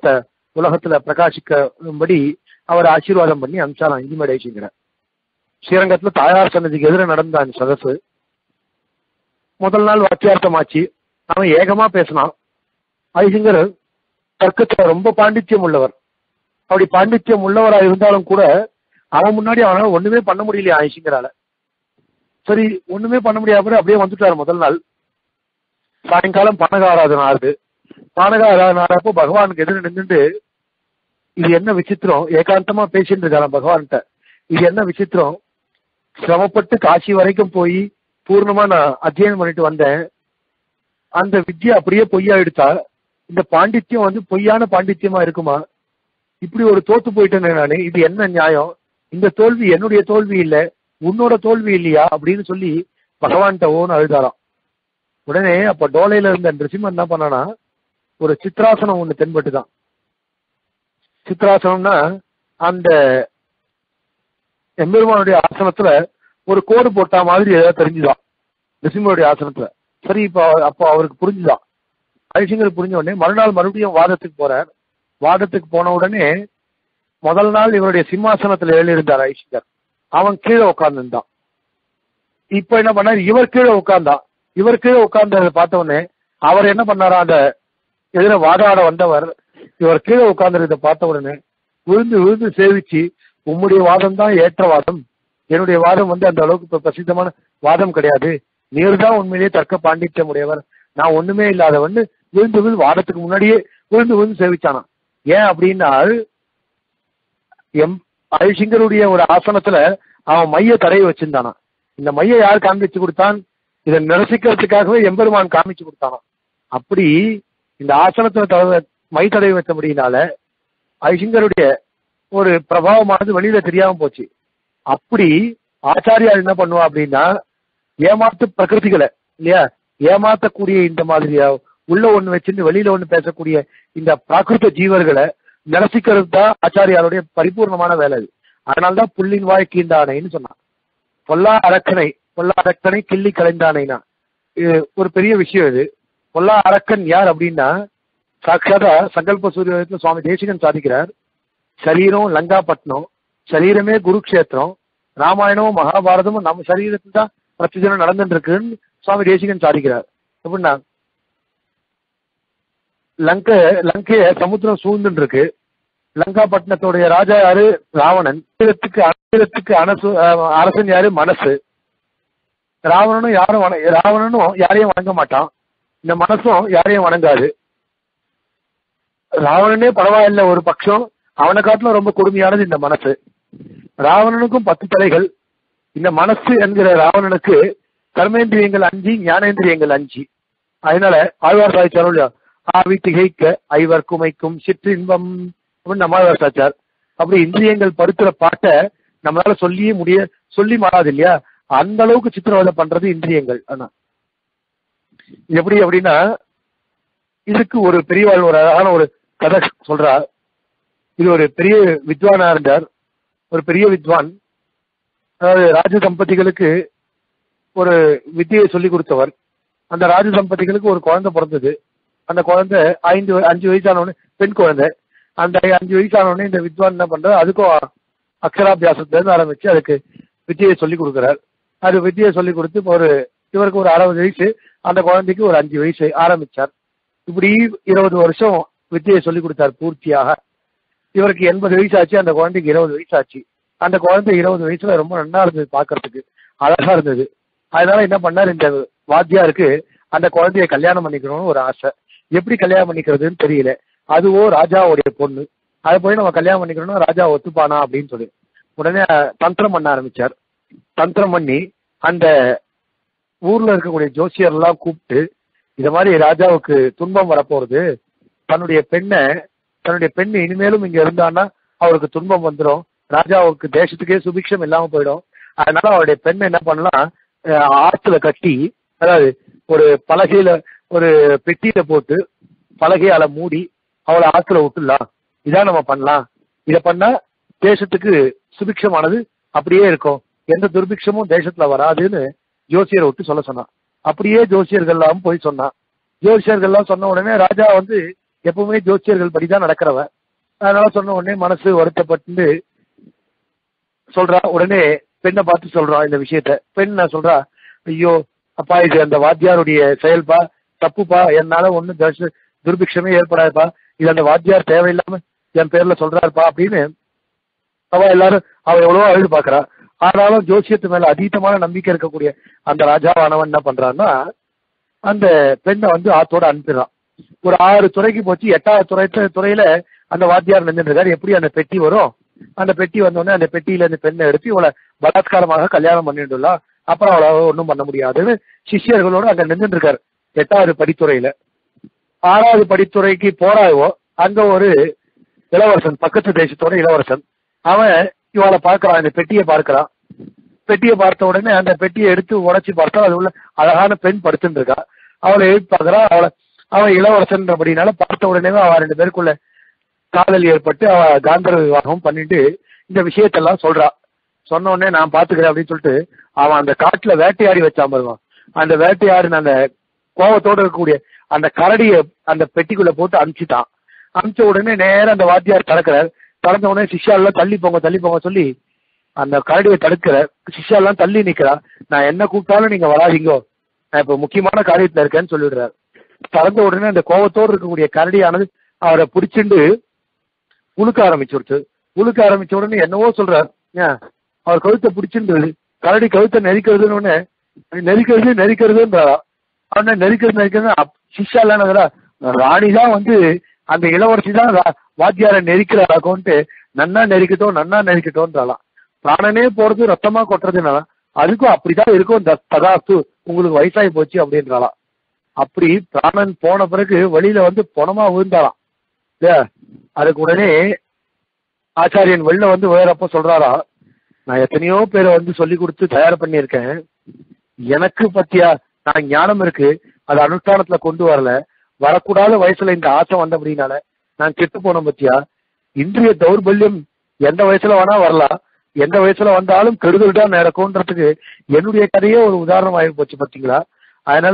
A: உலகத்துல பிரகாசிக்கும்படி அவர் ஆசீர்வாதம் பண்ணி அனுப்பிச்சாராம் இந்திமேடு ஐசிங்கர. ஸ்ரீரங்கத்துல தாயார் சன்னதிக்கு எதிர நடந்த அந்த சதசு முதல் நாள் வாக்கியார்த்தமாச்சு. அவன் ஏகமா பேசினான். ஐசிங்கர் தர்க்கத்துல ரொம்ப பாண்டித்யம் உள்ளவர். அப்படி பாண்டித்யம் உள்ளவரா இருந்தாலும் கூட அவன் முன்னாடி அவனால ஒண்ணுமே பண்ண முடியலையா ஐசிங்கரால. சரி, ஒண்ணுமே பண்ண முடியாத அப்படியே வந்துட்டாரு. முதல் நாள் சாயங்காலம் பானக ஆராதனை ஆறுது. பானக ஆராதனை ஆறப்போ பகவானுக்கு எதிர நின்றுட்டு இது என்ன விசித்திரம், ஏகாந்தமா பேசிட்டு இருக்காராம் பகவான்கிட்ட. இது என்ன விசித்திரம், சிரமப்பட்டு காசி வரைக்கும் போய் பூர்ணமா நான் அத்தியனம் பண்ணிட்டு வந்தேன். அந்த வித்யா அப்படியே பொய்யா எடுத்தா இந்த பாண்டித்யம் வந்து பொய்யான பாண்டித்யமா இருக்குமா? இப்படி ஒரு தோத்து போயிட்டேன்னு நானு. இது என்ன நியாயம்? இந்த தோல்வி என்னுடைய தோல்வி இல்ல, உன்னோட தோல்வி இல்லையா அப்படின்னு சொல்லி பகவான்கிட்ட ஓன்னு அழுதாராம். உடனே அப்ப டோலையில இருந்த நிருசிம்மன் என்ன பண்ணானா, ஒரு சித்ராசனம் ஒண்ணு தென்பட்டுதான். சித்ராசனம்னா அந்த எம்பெருமானுடைய ஆசனத்துல ஒரு கோடு போட்டா மாதிரி ஏதாவது தெரிஞ்சுதான் நிருசிம்மனுடைய ஆசனத்துல. சரி, அப்போ அவருக்கு புரிஞ்சுதான். ஐசிங்கர் புரிஞ்ச உடனே மறுநாள் மறுபடியும் வாதத்துக்கு போறார். வாதத்துக்கு போன உடனே முதல் நாள் இவருடைய சிம்மாசனத்துல எழுதியிருந்தார் ஐசிங்கர். அவன் கீழே உட்கார்ந்துருந்தான். இப்ப என்ன பண்ணார், இவர் கீழே உட்கார்ந்தான். இவர் கீழே உட்கார்ந்ததை பார்த்த உடனே அவர் என்ன பண்ணாரா, அந்த எதிர வாதாட வந்தவர் இவர் கீழே உட்கார்ந்ததை பார்த்த உடனே விழுந்து விழுந்து சேவிச்சு, உம்முடைய வாதம் தான் ஏற்ற வாதம், என்னுடைய வாதம் வந்து அந்த அளவுக்கு பிரசித்தமான வாதம் கிடையாது, நீர் தான் உண்மையிலேயே தர்க்க பாண்டித்யம் உடையவர், நான் ஒண்ணுமே இல்லாதவன்னு விழுந்து விழுந்து வாதத்துக்கு முன்னாடியே விழுந்து விழுந்து சேவிச்சானா. ஏன் அப்படின்னா, ஐசிங்கருடைய ஒரு ஆசனத்துல அவன் மைய தடவை வச்சிருந்தானா. இந்த மைய யார் காண்பிச்சு கொடுத்தான்? இதை நிரசிக்கிறதுக்காகவே எம்பெருமான் காமிச்சு கொடுத்தானா. அப்படி இந்த ஆசனத்துல மை தடவை வச்சபடினால ஐசிங்கருடைய ஒரு பிரபாவமானது வெளியில தெரியாம போச்சு. அப்படி ஆச்சாரியார் என்ன பண்ணுவா அப்படின்னா, ஏமாத்து பிரகிருதிகளை இல்லையா, ஏமாத்தக்கூடிய இந்த மாதிரியா உள்ள ஒண்ணு வச்சுட்டு வெளியில ஒண்ணு பேசக்கூடிய இந்த பிராகிருத ஜீவர்களை நிரசிக்கிறது தான் ஆச்சாரியாருடைய பரிபூர்ணமான வேலை. அது அதனால்தான் புள்ளின் வாய் கீண்டானைன்னு சொன்னான். பொல்லா அரக்கனை கிள்ளி கலைந்தானைனா இது ஒரு பெரிய விஷயம். இது பொல்லா அரக்கன் யார் அப்படின்னா, சாட்சாதா சங்கல்ப சூரியத்துல சுவாமி தேசிகன் சாதிக்கிறார். சரீரம் லங்காப்பட்டினம், சரீரமே குருக்ஷேத்திரம், ராமாயணமும் மகாபாரதமும் நம்ம சரீரத்துல தான் பிரதிதினம் நடந்துட்டு இருக்குன்னு சுவாமி தேசிகன் சாதிக்கிறார். எப்படின்னா, லங்கைய சமுத்திரம் சூழ்ந்துட்டு இருக்கு. லங்காப்பட்டினத்துடைய ராஜா யாரு? ராவணன். அனைத்துக்கு அரசன் யாரு? மனசு. ராவணனும் யாரையும் வணங்க மாட்டான், இந்த மனசும் யாரையும் வணங்காது. ராவணனே பரவாயில்ல ஒரு பட்சம், அவனை காட்டிலும் ரொம்ப கொடுமையானது இந்த மனசு. ராவணனுக்கும் 10 தலைகள், இந்த மனசு என்கிற ராவணனுக்கு கர்மேந்திரியங்கள் 5, ஞானேந்திரியங்கள் 5. அதனால ஆழ்வார் சாதிச்சாரோ இல்லையா, ஆவி திகைக்க ஐவர் குமைக்கும் சிற்றின்பம் அப்படின்னு நம்மாழ்வார் சாச்சார். அப்படி இந்திரியங்கள் படுத்துற பாட்டை நம்மளால சொல்லி மாறாது இல்லையா, அந்த அளவுக்கு சித்திரவதை பண்றது இந்திரியங்கள். ஆனா எப்படி அப்படின்னா, இதுக்கு ஒரு பெரியவாள் ஒரு அழகான ஒரு கதை சொல்றா. இது ஒரு பெரிய வித்வானா இருந்தார், ஒரு பெரிய வித்வான். அதாவது ராஜ தம்பதிகளுக்கு ஒரு வித்தியை சொல்லி கொடுத்தவர். அந்த ராஜ தம்பதிகளுக்கு ஒரு குழந்தை பிறந்தது. அந்த குழந்தை 5 வயசானவொடனே, பெண் குழந்தை. அந்த 5 வயசானவொடனே இந்த வித்வான் என்ன பண்றாரு, அதுக்கும் அக்ஷராபியாசத்துல இருந்து ஆரம்பிச்சு அதுக்கு வித்தியை சொல்லி கொடுக்குறார். அது வித்தியை சொல்லி கொடுத்து இவருக்கு ஒரு 60 வயசு, அந்த குழந்தைக்கு ஒரு 5 வயசு ஆரம்பிச்சார். இப்படி 20 வருஷம் வித்தியை சொல்லி கொடுத்தார் பூர்த்தியாக. இவருக்கு 80 வயசு ஆச்சு, அந்த குழந்தைக்கு 20 வயசு ஆச்சு. அந்த குழந்தை 20 வயசுல ரொம்ப நல்லா இருந்தது, பாக்குறதுக்கு அழகா இருந்தது. அதனால என்ன பண்ணார், இந்த வாத்தியாருக்கு அந்த குழந்தைய கல்யாணம் பண்ணிக்கணும்னு ஒரு ஆசை. எப்படி கல்யாணம் பண்ணிக்கிறதுன்னு தெரியல. அதுவோ ராஜாவுடைய பொண்ணு, அதை போய் நம்ம கல்யாணம் பண்ணிக்கணும்னா ராஜா ஒத்துப்பானா அப்படின்னு சொல்லி உடனே தந்திரம் பண்ண ஆரம்பிச்சார். தந்திரம் பண்ணி அந்த ஊர்ல இருக்கக்கூடிய ஜோசியர் எல்லாம் கூப்பிட்டு, இந்த மாதிரி ராஜாவுக்கு துன்பம் வரப்போறது, தன்னுடைய பெண் இனிமேலும் இங்க இருந்தான்னா அவருக்கு துன்பம் வந்துடும், ராஜாவுக்கு தேசத்துக்கே சுபிக்ஷம் இல்லாம போயிடும். அதனால அவருடைய பெண்ணை என்ன பண்ணலாம், ஆத்துல கட்டி, அதாவது ஒரு பலகையில ஒரு பெட்டியில போட்டு பலகையால மூடி அவளை ஆத்துல விட்டுலாம், இதான் நம்ம பண்ணலாம். இதை பண்ணா தேசத்துக்கு சுபிக்ஷமானது அப்படியே இருக்கும், எந்த துர்பிக்ஷமும் தேசத்துல வராதுன்னு ஜோசியரை விட்டு சொல்ல சொன்னான். அப்படியே ஜோசியர்கள்லாம் போய் சொன்னான். ஜோசியர்கள்லாம் சொன்ன உடனே ராஜா வந்து எப்பவுமே ஜோசியர்கள் படிதான் நடக்கிறவன். அதனால சொன்ன உடனே மனசு வருத்தப்பட்டு சொல்றா. உடனே பெண்ணை பார்த்து சொல்றான் இந்த விஷயத்த. பெண் நான் சொல்றா, ஐயோ அப்பா இது அந்த வாத்தியாருடைய செயல்பா, தப்புப்பா, என்னால ஒன்னும் துர்பிக்ஷமே ஏற்படாதுப்பா, இது அந்த வாத்தியார் தேவையில்லாம என் பேர்ல சொல்றாருப்பா அப்படின்னு அவ எவ்வளவோ அழுது பாக்குறா. ஆனாலும் ஜோசியத்து மேல அதீதமான நம்பிக்கை இருக்கக்கூடிய அந்த ராஜாவானவன் என்ன பண்றான்னா அந்த பெண்ணை வந்து ஆத்தோட அனுப்பிடுறான். ஒரு 6 துறைக்கு போச்சு. 8வது துறையில அந்த வாத்தியார் நின்றுட்டு இருக்காரு. எப்படி அந்த பெட்டி வரும், அந்த பெட்டி வந்தோடனே அந்த பெட்டியில இந்த பெண்ணை எடுத்து இவளை பலாத்காரமாக கல்யாணம் பண்ணிட்டுலாம், அப்புறம் அவளை ஒன்றும் பண்ண முடியாதுன்னு சிஷ்யர்களோட அங்க நின்றுட்டு இருக்காரு 8வது படித்துறையில. 6வது படித்துறைக்கு போறாவோ அங்க ஒரு இளவரசன், பக்கத்து தேசத்தோட இளவரசன், அவன் இவளை பார்க்கறான், இந்த பெட்டியை பார்க்கறான். பெட்டியை பார்த்த உடனே அந்த பெட்டியை எடுத்து உடைச்சி பார்த்தா அது உள்ள அழகான பெண் படுத்துட்டு இருக்கா. அவளை எழுப்பி பார்க்கறா. அவன் இளவரசன்றபடினால பார்த்த உடனே அவ 2 பேருக்குள்ள காதல் ஏற்பட்டு அவ காந்தர்வ விவாகம் பண்ணிட்டு இந்த விஷயத்தெல்லாம் சொல்றா. சொன்ன உடனே நான் பாத்துக்கிறேன் அப்படின்னு சொல்லிட்டு அவன் அந்த காட்டுல வேட்டையாடி வச்சான் பாருவான். அந்த வேட்டையாடின அந்த கோபத்தோடு இருக்கக்கூடிய அந்த கரடியை அந்த பெட்டிக்குள்ள போட்டு அனுப்பிச்சிட்டான். அனுப்பிச்ச உடனே நேரம் அந்த வாத்தியார் திறக்கிறார். திறந்த உடனே சிஷ்யாலாம் தள்ளி போங்க சொல்லி அந்த கரடியை தடுக்கிற. சிஷ்யாலாம் தள்ளி நிக்கிறா. நான் என்ன கூப்பிட்டாலும் நீங்க வராதிங்கோ, நான் இப்ப முக்கியமான காரியத்துல இருக்கேன்னு சொல்லிடுறாரு. திறந்த உடனே அந்த கோபத்தோடு இருக்கக்கூடிய கரடியானது அவரை பிடிச்சிண்டு உழுக்க ஆரம்பிச்சுடுச்சு. உழுக்க ஆரம்பிச்ச உடனே என்னவோ சொல்றார். அவர் கழுத்தை பிடிச்சின்றது, கரடி கழுத்தை நெரிக்கிறதுன்னு நெரிக்கிறதுன்றா. அவன நெரிக்கிறது சிஷ்யாலாம் ராணிதான் வந்து அந்த இளவரசி தான் வாத்தியாரை நெரிக்கிறாக்கோன்ட்டு நன்னா நெரிக்கட்டோன்றாலாம். பிராணனே போறது ரத்தமா கொட்டுறதுனால அதுக்கும் அப்படிதான் இருக்கும். ததாஸ்து, உங்களுக்கு வயசாகி போச்சு அப்படின்றாலாம். அப்படி பிராணன் போன பிறகு வெளியில வந்து பொணமா விழுந்தாலாம். அதுக்கு உடனே ஆச்சாரியன் வெளில வந்து வேறப்ப சொல்றாரா, நான் எத்தனையோ பேரை வந்து சொல்லி கொடுத்து தயார் பண்ணியிருக்கேன், எனக்கு பத்தியா நான் ஞானம் இருக்கு, அது அனுஷ்டானத்துல கொண்டு வரல, வரக்கூடாத வயசுல இந்த ஆசை வந்த அப்படின்னால நான் கெட்டு போன பத்தியா. இன்றைய தௌர்பல்யம் எந்த வயசுல வேணா வரலாம், எந்த வயசுல வந்தாலும் கெடுதல் தான் நடக்கும்ன்றதுக்கு என்னுடைய கதையே ஒரு உதாரணம் ஆகி போச்சு பார்த்தீங்களா. அதனால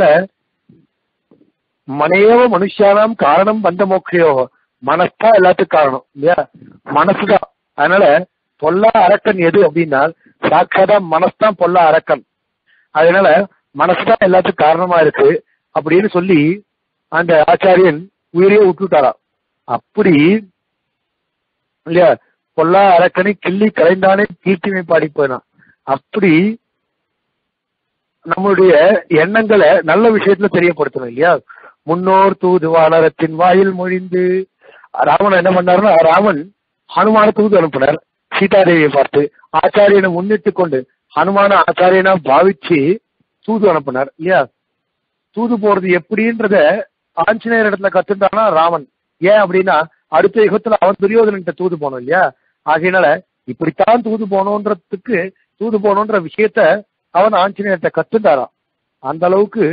A: மனையோ மனுஷானாம் காரணம் வந்த மோக்கையோ, மனசுதான் எல்லாத்துக்கும் காரணம் இல்லையா, மனசுதான். அதனால பொல்லா அரக்கன் எது அப்படின்னா சாட்சாதா மனசுதான் பொல்லா அரக்கன். அதனால மனசுதான் எல்லாத்துக்கும் காரணமா இருக்கு அப்படின்னு சொல்லி அந்த ஆச்சாரியன் உயிரையே விட்டுட்டாராம். அப்படி இல்லையா, பொல்லா அரக்கனை கிள்ளி கலைந்தானே கீர்த்திமை பாடி போயினான். அப்படி நம்மளுடைய எண்ணங்களை நல்ல விஷயத்துல தெரியப்படுத்தணும் இல்லையா. முன்னோர் தூது வானரத்தின் வாயில் மொழிந்து ராமன் என்ன பண்ணாருன்னா, ராமன் ஹனுமான தூது அனுப்பினார் சீதாதேவியை பார்த்து. ஆச்சாரியனை முன்னிட்டு கொண்டு ஹனுமான ஆச்சாரியனா பாவிச்சு தூது அனுப்பினார் இல்லையா. தூது போறது எப்படின்றத ஆஞ்சநேயர் இடத்துல கத்துட்டானா ராமன். ஏன் அப்படின்னா அடுத்த யுகத்துல அவன் துரியோதனன்ட்ட தூது போனோம் இல்லையா. ஆகையினால இப்படித்தான் தூது போனோன்ற விஷயத்த அவன் ஆஞ்சநேயர்கிட்ட கத்துட்டாரான். அந்த அளவுக்கு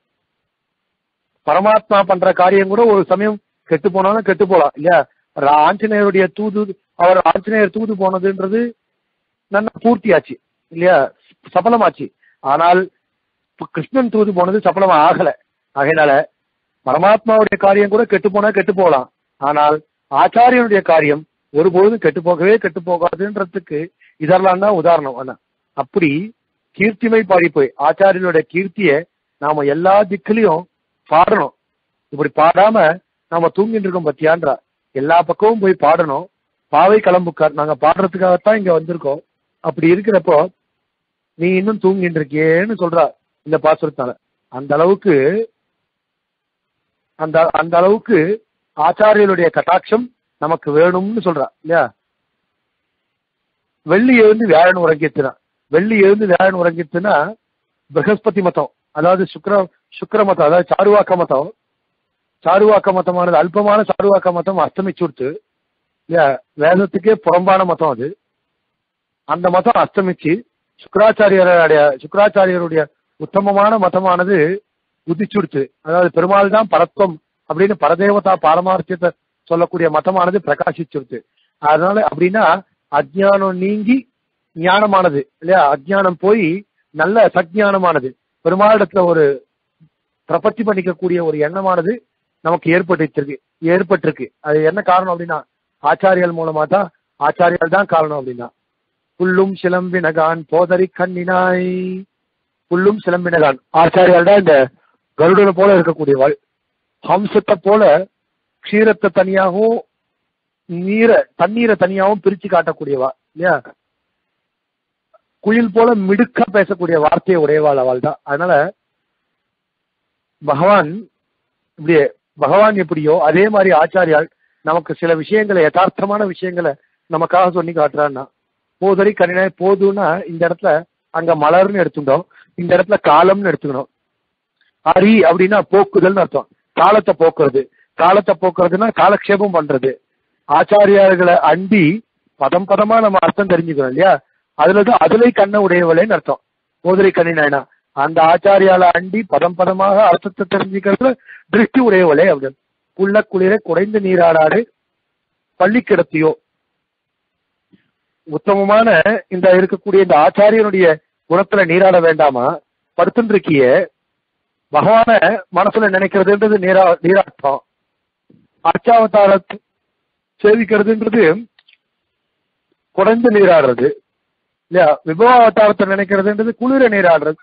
A: பரமாத்மா பண்ற காரியம் கூட ஒரு சமயம் கெட்டு போனாலும் கெட்டு போலாம் இல்லையா. ஆஞ்சநேயருடைய தூது, அவர் ஆஞ்சநேயர் தூது போனதுன்றது நல்லா பூர்த்தி ஆச்சு இல்லையா, சபலமாச்சு. ஆனால் கிருஷ்ணன் தூது போனது சபலமா ஆகல. ஆகையினால பரமாத்மாவுடைய காரியம் கூட கெட்டு போனா கெட்டு போகலாம், ஆனால் ஆச்சாரியனுடைய காரியம் ஒருபொழுதும் கெட்டு போகாதுன்றதுக்கு இதெல்லாம் தான் உதாரணம். அப்படி கீர்த்திமை பாடி போய் ஆச்சாரியனுடைய கீர்த்தியை நாம எல்லா திக்கிலையும் பாடணும். இப்படி பாடாம நாம தூங்கிட்டு இருக்கோம் பத்தியான்றா. எல்லா பக்கமும் போய் பாடணும். பாவை கிளம்புக்கார், நாங்க பாடுறதுக்காகத்தான் இங்க வந்திருக்கோம். அப்படி இருக்கிறப்போ நீ இன்னும் தூங்கிட்டு இருக்கியேன்னு சொல்றா இந்த பாசுரத்தால. அந்த அளவுக்கு ஆச்சாரியனுடைய கட்டாட்சம் நமக்கு வேணும்னு சொல்றா இல்லையா. வெள்ளி எழுந்து வியாழன் உறங்கித்துனா பிரகஸ்பதி மதம், அதாவது சுக்கர மதம், அதாவது சாருவாக்க மதமானது அல்பமான சாருவாக்க மதம் அஸ்தமிச்சுடுத்து இல்லையா. வேதத்துக்கே புறம்பான மதம் அது. அந்த மதம் அஸ்தமிச்சு சுக்கராச்சாரியருடைய உத்தமமான மதமானது உதிச்சுடுத்து. அதாவது பெருமாள் தான் பரத்வம் அப்படின்னு பரதேவதா பாரமார்த்தியத்தை சொல்லக்கூடிய மதமானது பிரகாசிச்சுடுத்து. அதனால அப்படின்னா அஜ்ஞானம் நீங்கி ஞானமானது இல்லையா, அஜ்ஞானம் போய் நல்ல சஜ்ஞானமானது, பெருமாளிடத்துல ஒரு பிரபத்தி பண்ணிக்கக்கூடிய ஒரு எண்ணமானது நமக்கு ஏற்பட்டிருக்கு. அது என்ன காரணம் அப்படின்னா ஆச்சாரியர்கள் மூலமா தான், ஆச்சாரியர்கள் தான் காரணம் அப்படின்னா. புல்லும் சிலம்பினகான் போதரி கண்ணினாய், புல்லும் சிலம்பினகான் ஆச்சாரியால் தான் இந்த கருடனை போல இருக்கக்கூடியவாள். ஹம்சத்தை போல க்ஷீரத்தை தனியாகவும் தண்ணீரை தனியாகவும் பிரிச்சு காட்டக்கூடியவா இல்லையா. குயில் போல மிடுக்கா பேசக்கூடிய வார்த்தையை உடையவாள் அவள் தான். அதனால பகவான் எப்படியோ அதே மாதிரி ஆச்சாரியால் நமக்கு சில விஷயங்களை, யதார்த்தமான விஷயங்களை நமக்காக சொல்லி காட்டுறான்னா. போதரி கண்ணினாய், போதுன்னா இந்த இடத்துல அங்க மலர்னு எடுத்துட்டோம், இந்த இடத்துல காலம்னு எடுத்துக்கணும். அரி அப்படின்னா போக்குதல்னு அர்த்தம், காலத்தை போக்குறது. காலத்தை போக்குறதுன்னா காலக்ஷேபம் பண்றது. ஆச்சாரியார்களை அண்டி பதம் பதமா நம்ம அர்த்தம் தெரிஞ்சுக்கணும் இல்லையா. அதுலதான் அதுலை கண்ண உடையவளேன்னு அர்த்தம். போதரி கண்ணினாய்னா அந்த ஆச்சாரியால அண்டி பதம் பதமாக அர்த்தத்தை தெரிஞ்சுக்கிறதுல திருஷ்டி உடையவளே அப்படின்னு. குள்ள குளிர குறைந்து நீராடாடு பள்ளி கிடத்தியோ. உத்தமமான இந்த இருக்கக்கூடிய இந்த ஆச்சாரியனுடைய குணத்துல நீராட வேண்டாமா? படுத்துட்டு இருக்கிய பகவான மனசுல நினைக்கிறதுன்றது நீராட்டம். அர்ச்சாவதாரத்தை சேவிக்கிறதுன்றது குறைந்து நீராடுறது இல்லையா. விபவாவதாரத்தை நினைக்கிறதுன்றது குளிர நீராடுறது.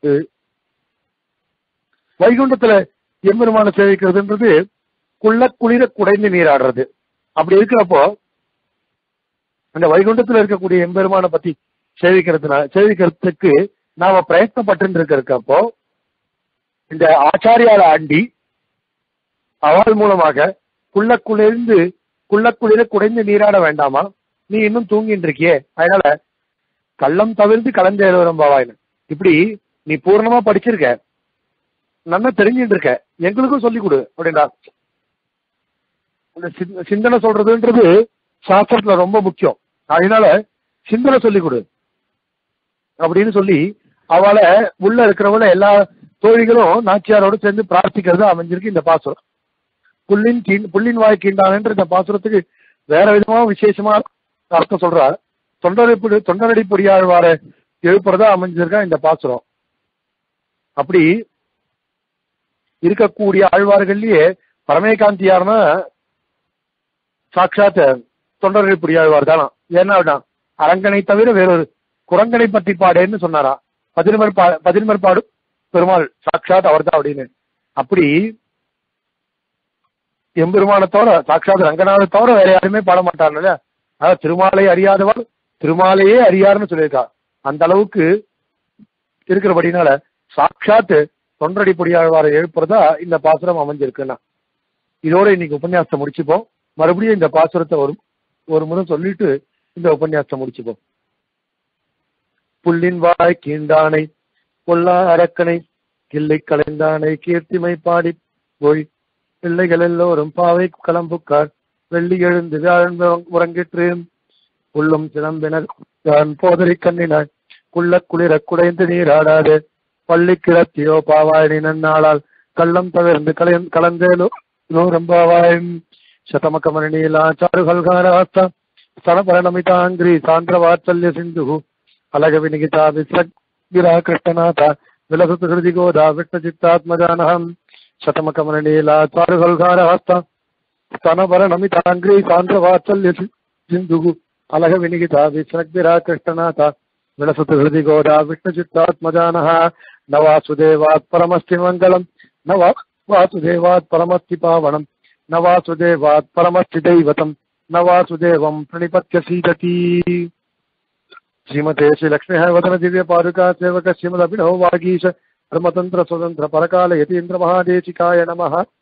A: வைகுண்டத்துல எம்பெருமான சேவிக்கிறதுன்றது குளிர குறைந்து நீராடுறது. அப்படி இருக்கிறப்போ அந்த வைகுண்டத்துல இருக்கக்கூடிய எம்பெருமான பத்தி சேவிக்கிறதுக்கு நாம பிரயத்னப்பட்டு இருக்கப்போ இந்த ஆச்சாரியால ஆண்டி அவள் மூலமாக குளிர குறைந்து நீராட வேண்டாமா? நீ இன்னும் தூங்கிட்டு இருக்கியே, அதனால கள்ளம் தவிர்த்து கலந்தேறும் பாவாயின்னு. இப்படி நீ பூர்ணமா படிச்சிருக்க, நல்லா தெரிஞ்சுட்டு இருக்க, எங்களுக்கும் சொல்லிக் கொடு அப்படின்னா. சிந்தனை சொல்றதுன்றது சாஸ்திரத்துல ரொம்ப முக்கியம். அதனால சிந்தனை சொல்லிக் கொடு அப்படின்னு சொல்லி அவளை உள்ள இருக்கிறவள எல்லா தோழிகளும் நாச்சியாரோடு சேர்ந்து பிரார்த்திக்கிறது அமைஞ்சிருக்கு இந்த பாசுரம். புள்ளின் வாய் கீண்டான்ன்ற இந்த பாசுரத்துக்கு வேற விதமா விசேஷமா அர்த்தம் சொல்றா. தொண்டரடி பொடியாழ்வார எழுப்புறதா அமைஞ்சிருக்கா இந்த பாசுரம். அப்படி இருக்கக்கூடிய ஆழ்வார்கள்லயே பரமேகாந்தியார்னா சாட்சாத் தொண்டரடி பொடியாழ்வார் தானா. ஏன்னா அரங்கனை தவிர வேறொரு குரங்கனை பற்றி பாடேன்னு சொன்னாரா. பதின்மற்பாடு பெருமாள் சாட்சாத் அவர் தான் அப்படின்னு. அப்படி எம்பெருமானத்தோட சாட்சாத் ரங்கநாத தவிர வேற யாருமே பாட மாட்டார்ல. அதாவது திருமாலை அறியாதவர் திருமாலையே அறியாருன்னு சொல்லியிருக்கா. அந்த அளவுக்கு இருக்கிறபடினால சாட்சாத் தொண்டரடி பொடியாழ்வாரை எழுப்புறதா இந்த பாசுரம் அமைஞ்சிருக்குன்னா. இதோட இன்னைக்கு உபன்யாசத்தை முடிச்சுப்போம். மறுபடியும் இந்த பாசுரத்தை ஒரு முறை சொல்லிட்டு இந்த உபன்யாசத்தை முடிச்சுப்போம். புல்லின் வாய் கீண்டானை பொல்லா அரக்கனை கிள்ளை கலைந்தானை கீர்த்திமை பாடி போய் பிள்ளைகள் எல்லோரும் பாவை களம்புக்கார் வெள்ளி எழுந்து வியாழன் உறங்கிற்று. புல்லும் சிலம்பினர் தான் போதரி கண்ணினாய் குளிர குடைந்து நீராடாது பள்ளி கிளத்தியோ பாவாயினி நன்னாளால் கள்ளம் தவிர்ந்து கலந்தேலோ நூறம்பாவாயும் சதமகமரணீலா சாருகல்காராஸ்த ஸ்தனபரணமிதாங்கிரி சாந்திர வாத்சல்ய சிந்து அலக வினிகிதா விஸ்ரகிரா கிருஷ்ணநாத விலசத்து ஹிருதி கோதா விஷ்ணு சித்தாத்மஜானஹம் சதமகமரணீலா சாருகல்காராஸ்த ஸ்தனபரணமிதாங்கிரி சாந்திர வாத்சல்ய சிந்து அலக வினிகிதா விஸ்ரகிரா கிருஷ்ணநாத விலசத்து ஹிருதி கோதா விஷ்ணு சித்தாத்மஜானஹ. ந வாசுதேவாத் பரமஸ்தி மங்களம் ந வாசுதேவாத் பரமஸ்தி பாவனம் ந வாசுதேவாத் பரமஸ்தி தெய்வதம் ந வாசுதேவம் பிரணிபத்ய சீததி. ஸ்ரீமதே ஸ்ரீ லக்ஷ்மி வதன திவ்ய பாதுகா சேவக ஸ்ரீமத் அபிநவ வாகீஷ பிரமதந்திர சுதந்திர பரகால யதீந்திர மகாதேசிகாய நமः.